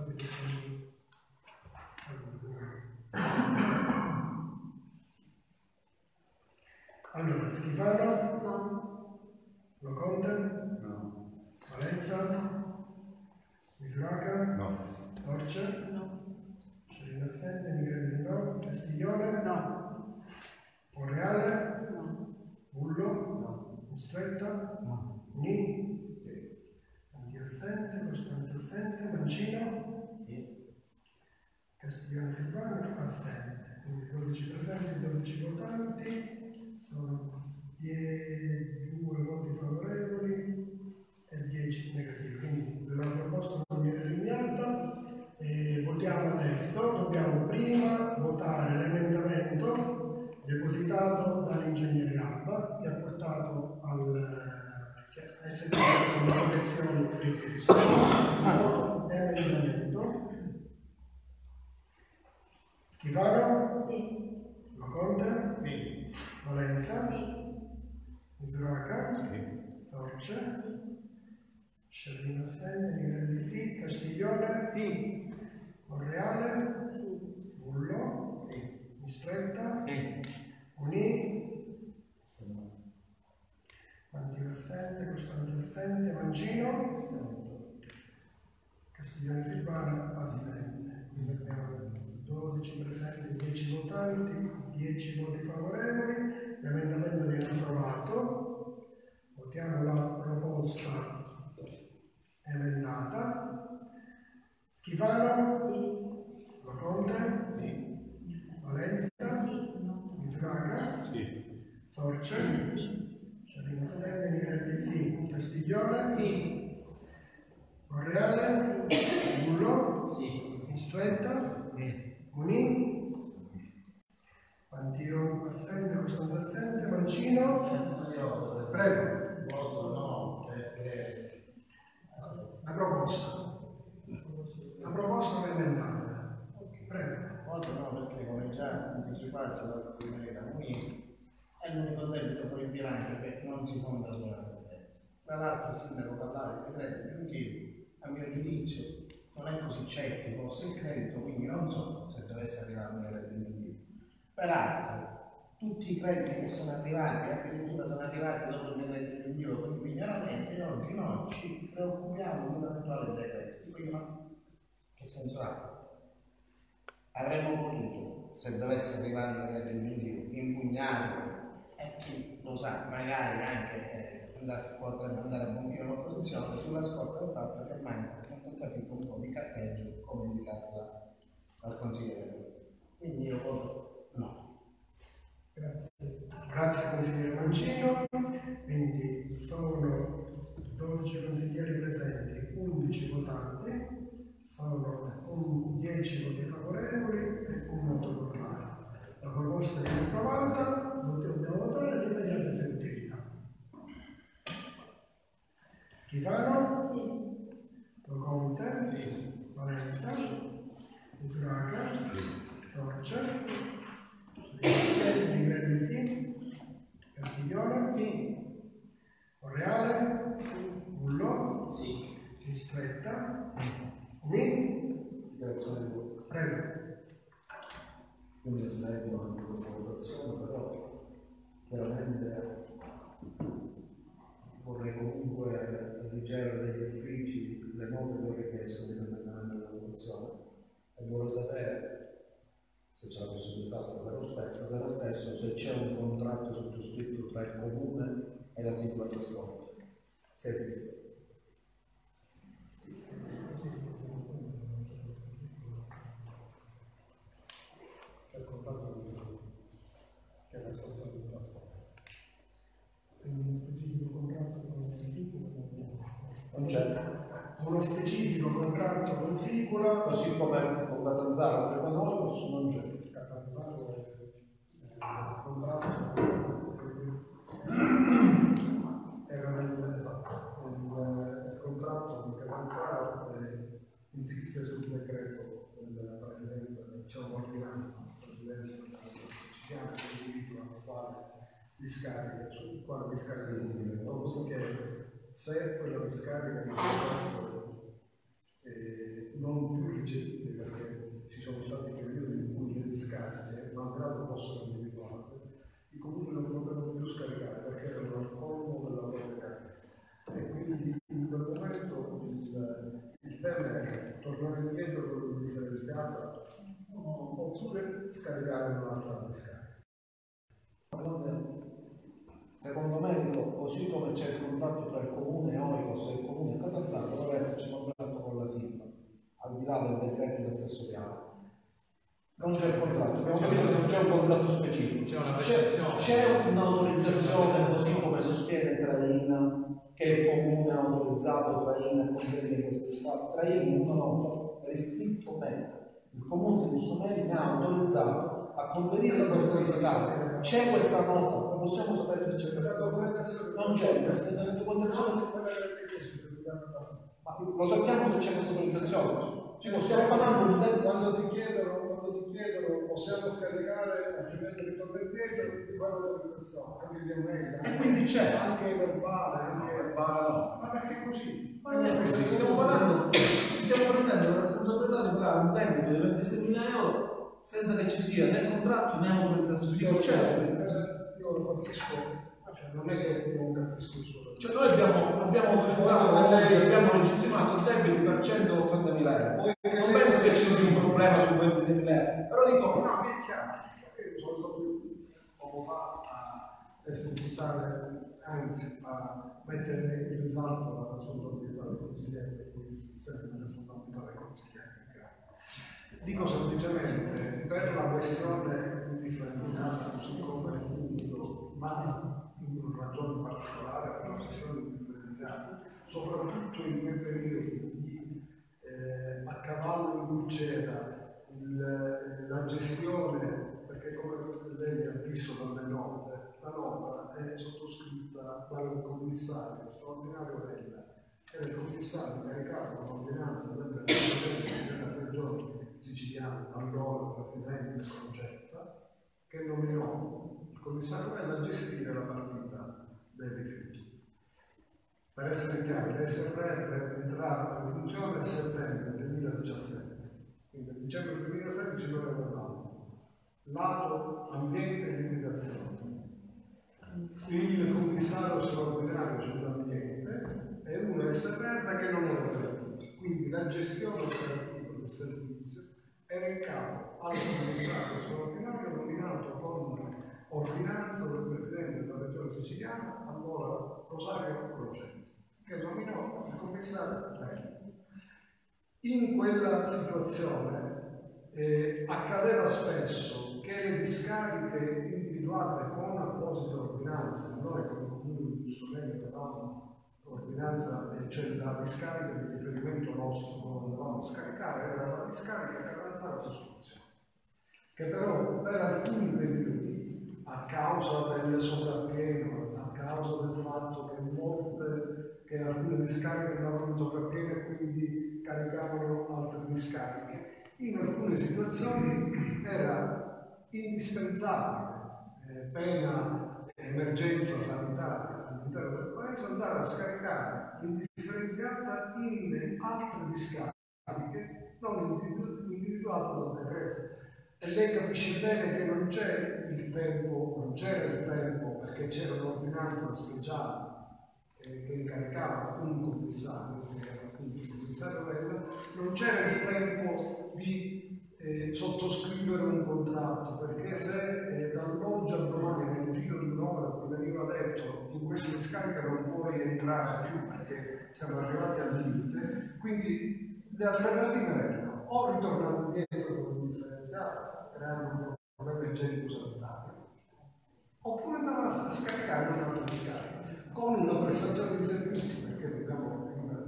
Allora, Schifano? No. Loconte? No. Valenza? Misuraca? No. Torce? No. Scerino assente, Nigrelli no. Castiglione? No. Monreale? No. Bullo? No. Mistretta? No. Ni? Sì. Anti assente, Costanza assente, Mancino? Sì. Castiglione Silvano? Assente. Quindi 12 presenti, 12 votanti. Sono 2 voti favorevoli e 10 negativi, quindi la proposta non viene rinviata. Votiamo adesso, dobbiamo prima votare l'emendamento depositato dall'ingegnere Alba che ha portato che ha eseguito le correzioni richieste. Voto emendamento. Schifano? Sì. Loconte? Sì. Valenza? Sì. Misuraca? Sì. Sorce? Sì. Scerrino assente, Nigrelli sì. Castiglione? Sì. Monreale? Sì. Bullo? Sì. Mistretta? Sì. Munì? Sì. Mantino assente, Costanza assente, Mancino? Sì. Castiglione Silvana assente. Quindi abbiamo 12 presenti, 10 votanti, 10 voti favorevoli, l'emendamento viene approvato. Votiamo la proposta emendata. Schifano? Sì. Loconte? Sì. Valenza? Sì. Misuraca? Sì. Sorce? Sì. Scerrino assente, Nigrelli sì. Castiglione? Sì. Monreale? Sì. Bullo? Sì. Mistretta? Sì. Munì? Antio assente, Costanza assente, Mancino? Prego. Voto no, perché la proposta è emendata. Prego. voto no perché come già anticipato dal collega Munì è l'unico debito fuori bilancio che non si fonda sulla sentenza. Tra l'altro il sindaco parlava del decreto preventivo, a mio giudizio non è così certo fosse il credito, quindi non so se dovesse arrivare un decreto preventivo. Peraltro tutti i crediti che sono arrivati, addirittura sono arrivati dopo il decreto preventivo con il miglioramento, e oggi noi ci preoccupiamo di un eventuale decreto. Quindi che senso ha? Avremmo potuto, se dovesse arrivare un decreto preventivo, impugnarlo, e chi lo sa, magari anche potrebbe andare a buon fine l'opposizione sulla scorta del fatto che manca, tanto capito, un po' di carteggio come indicato dal consigliere. Quindi io voto no. Grazie consigliere Mancino. Quindi sono 12 consiglieri presenti, 11 votanti, sono 10 voti favorevoli e un voto contrario. La proposta è approvata, dobbiamo votare l'immediata esecutività. Schifano? Sì. Loconte? Sì. Valenza? Usuraga? Sì. Sorcia? Ligrelli sì. Castiglione? Sì. Correale? Sì. Bullo? Sì. Fistretta? Mi? Dichiarazione di voto. Prego. Quindi estremo anche questa votazione, però chiaramente vorrei comunque ricevere dagli uffici le note che ho richiesto di terminare la votazione e vorrei sapere se c'è la possibilità stasera stesso se c'è un contratto sottoscritto tra il comune e la singolo trasporto, se esiste. Che è la stazione di trasporto. Quindi un specifico contratto con Sicula Non c'è. uno specifico contratto con Sicula, Così come con Catanzaro che con noi non c'è. Catanzaro il contratto era esatto, il contratto di Catanzaro insiste sul decreto del Presidente, c'è un'ordinanza del Presidente siciliano che individua quale discarica, sul quale discarica esiste, dopodiché se quella discarica di non più ricevibile, perché ci sono stati periodi in cui le discariche, malgrado fossero individuate, i comuni non potevano più scaricare perché erano al colmo della propria carenza. E quindi in quel momento il tema è tornare indietro con il differenziato oppure scaricare un'altra discarica. Secondo me, così come c'è il contratto tra il comune Oikos e il comune Catanzaro, dovrebbe esserci un contratto con la SIPA, al di là del decreto del stesso piano. Non c'è il contratto, abbiamo capito che non c'è un contratto specifico. C'è un'autorizzazione, così come sostiene Traina, che il comune ha autorizzato Traina a convenire queste scale. Traina, una nota, per iscritto meta. Il comune di Mussomeri mi ha autorizzato a convenire questa scala. C'è questa nota. Possiamo sapere se c'è questa documentazione? Non c'è questa documentazione. Ma lo sappiamo se c'è questa autorizzazione. Ci possiamo parlando di tempo. Quando ti chiedono possiamo scaricare, altrimenti ritorno indietro, ti fanno l'autorizzazione, anche di mail. E quindi c'è. Anche verbale, anche verbale. Ma perché così? Ma non è così, ci stiamo prendendo la responsabilità di pagare un debito di 26.000 euro senza che ci sia né contratto né autorizzazione. Io lo capisco, cioè non è che non capisco il suo. Cioè noi abbiamo autorizzato la legge, abbiamo legittimato il debito per 180.000 euro. Poi non penso che ci sia un problema su 26.000 euro, però dico no, mi è chiaro, perché sono stato poco fa a esplicitare, anzi a mettere in risalto la responsabilità del consigliere, per cui sempre la responsabilità del consigliere. Dico semplicemente per la questione differenziata, così come appunto, ma in ragione particolare per la questione differenziata, soprattutto in quei periodi a cavallo in cui c'era la gestione, perché come lei ha visto dalle note, la nota è sottoscritta dal commissario straordinario Vella, che è il commissario caricato dall'ordinanza del Presidente della Regione siciliana, allora Presidente Concetta, che nominò il commissario Vella a gestire la partita dei rifiuti. Per essere chiari, l'SRR entrerà in funzione nel settembre 2017, quindi nel dicembre 2016 noi avevamo lato ambiente e limitazione. Il commissario straordinario sull'ambiente e un SRR che non era operativo, quindi la gestione operativa del servizio era in capo al commissario straordinario nominato con ordinanza del presidente della regione siciliana, allora Rosario Crocetti, che nominò il commissario tecnico. In quella situazione accadeva spesso che le discariche individuate con apposita ordinanza, noi come comune di Bussoleno avevamo l'ordinanza, cioè la discarica di riferimento nostro, non andavamo a scaricare, era la discarica che avanzava la costruzione, che però per alcuni periodi, a causa del sovrappieno, a causa del fatto che alcune discariche andavano in sovrappieno e quindi caricavano altre discariche, in alcune situazioni era indispensabile, pena emergenza sanitaria all'interno del paese, andare a scaricare l'indifferenziata in altre discariche non individuate dal decreto. E lei capisce bene che non c'era il tempo, perché c'era un'ordinanza speciale che incaricava un commissario, che era appunto il commissario Vella, non c'era il tempo di sottoscrivere un contratto, perché se dall'oggi al domani nel giro di un'ora ti veniva detto in questa discarica non puoi entrare più perché siamo arrivati al limite, quindi le alternative erano o ritornare indietro con il differenziato, creando un problema igienico-sanitario, oppure andare a scaricare un'altra discarica con una prestazione di servizi, perché dobbiamo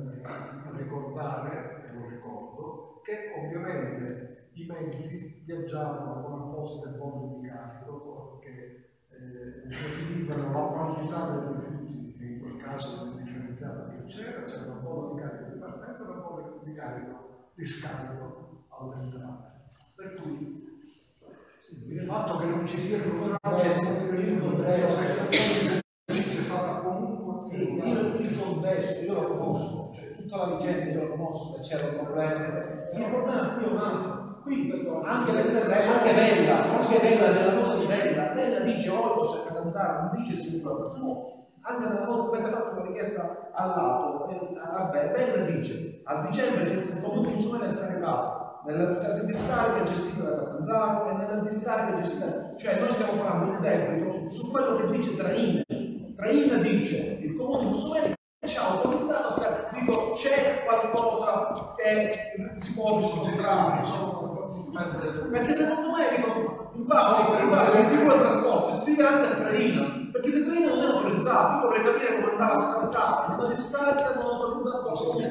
ricordare, e lo ricordo, che ovviamente i mezzi viaggiavano con apposite bombe di carico che definivano la quantità dei rifiuti, che in quel caso del differenziato che c'era una bomba di carico di partenza e una bomba di carico di scarico all'entrata. Per cui il fatto che non ci sia il prestazione di servizio è stata comunque il contesto io lo conosco, cioè tutta la vicenda io la conosco, c'era un problema. Il problema qui è un altro. Qui anche l'SRR, anche Vella, nella nota di Vella dice olio se catanzare, non dice sicuro trasporto. Anche nella nota avete fatto una richiesta al lato, Vella dice a dicembre si è scritto un suo scaricato nella discarica di scarica gestita da Catanzaro e nella discarica gestita, cioè noi stiamo parlando di debito su quello che dice Traina dice il comune di Bussoleno ci ha autorizzato a scaricare, dico c'è qualcosa che si può risolvere, perché secondo me dico infatti il sicuro trasporto scrive anche a Traina, perché se Traina non è autorizzato io vorrei capire come andava scaricata, non è discarica non è autorizzato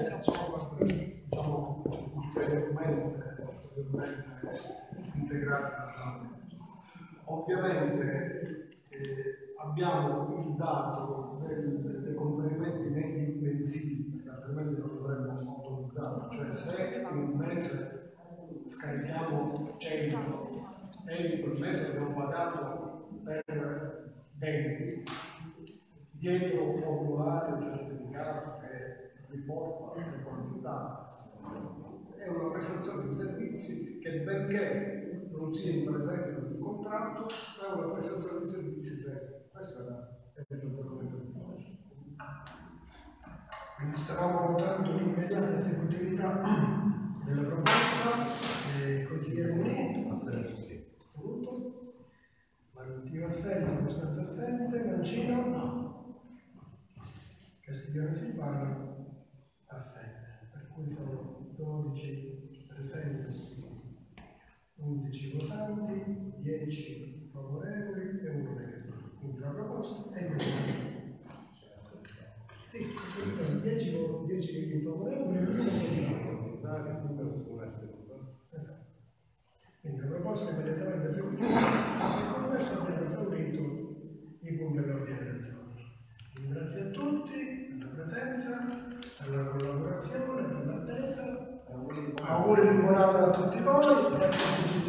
integrata. Ovviamente abbiamo il dato dei conferimenti negli mensili, perché altrimenti non dovremmo autorizzarlo, cioè se in un mese scarichiamo 100 e in quel mese abbiamo pagato per 20, dietro un formulario certificato che riporta le quantità. È una prestazione di servizi che benché non sia in presenza di un contratto, è una prestazione di servizi presa. Questo è il documento di fondo. Quindi stavamo votando l'immediata esecutività della proposta. Consigliere Munì? Assoluto. Valentino assente, Costanza assente, Mancino? No. Castiglione Silvano? Assente. Per cui sono 12 presenti, 11 votanti, 10 favorevoli e 1 negativo. Quindi la proposta è immediata. Sì, sono 10 favorevoli e 1 negativo. Esatto. Quindi la proposta è immediatamente esecutiva e con questo abbiamo esaurito i punti dell'ordine del giorno. Ringrazio a tutti per la presenza, per la collaborazione, per l'attesa. Auguri di buon anno a tutti voi e a tutti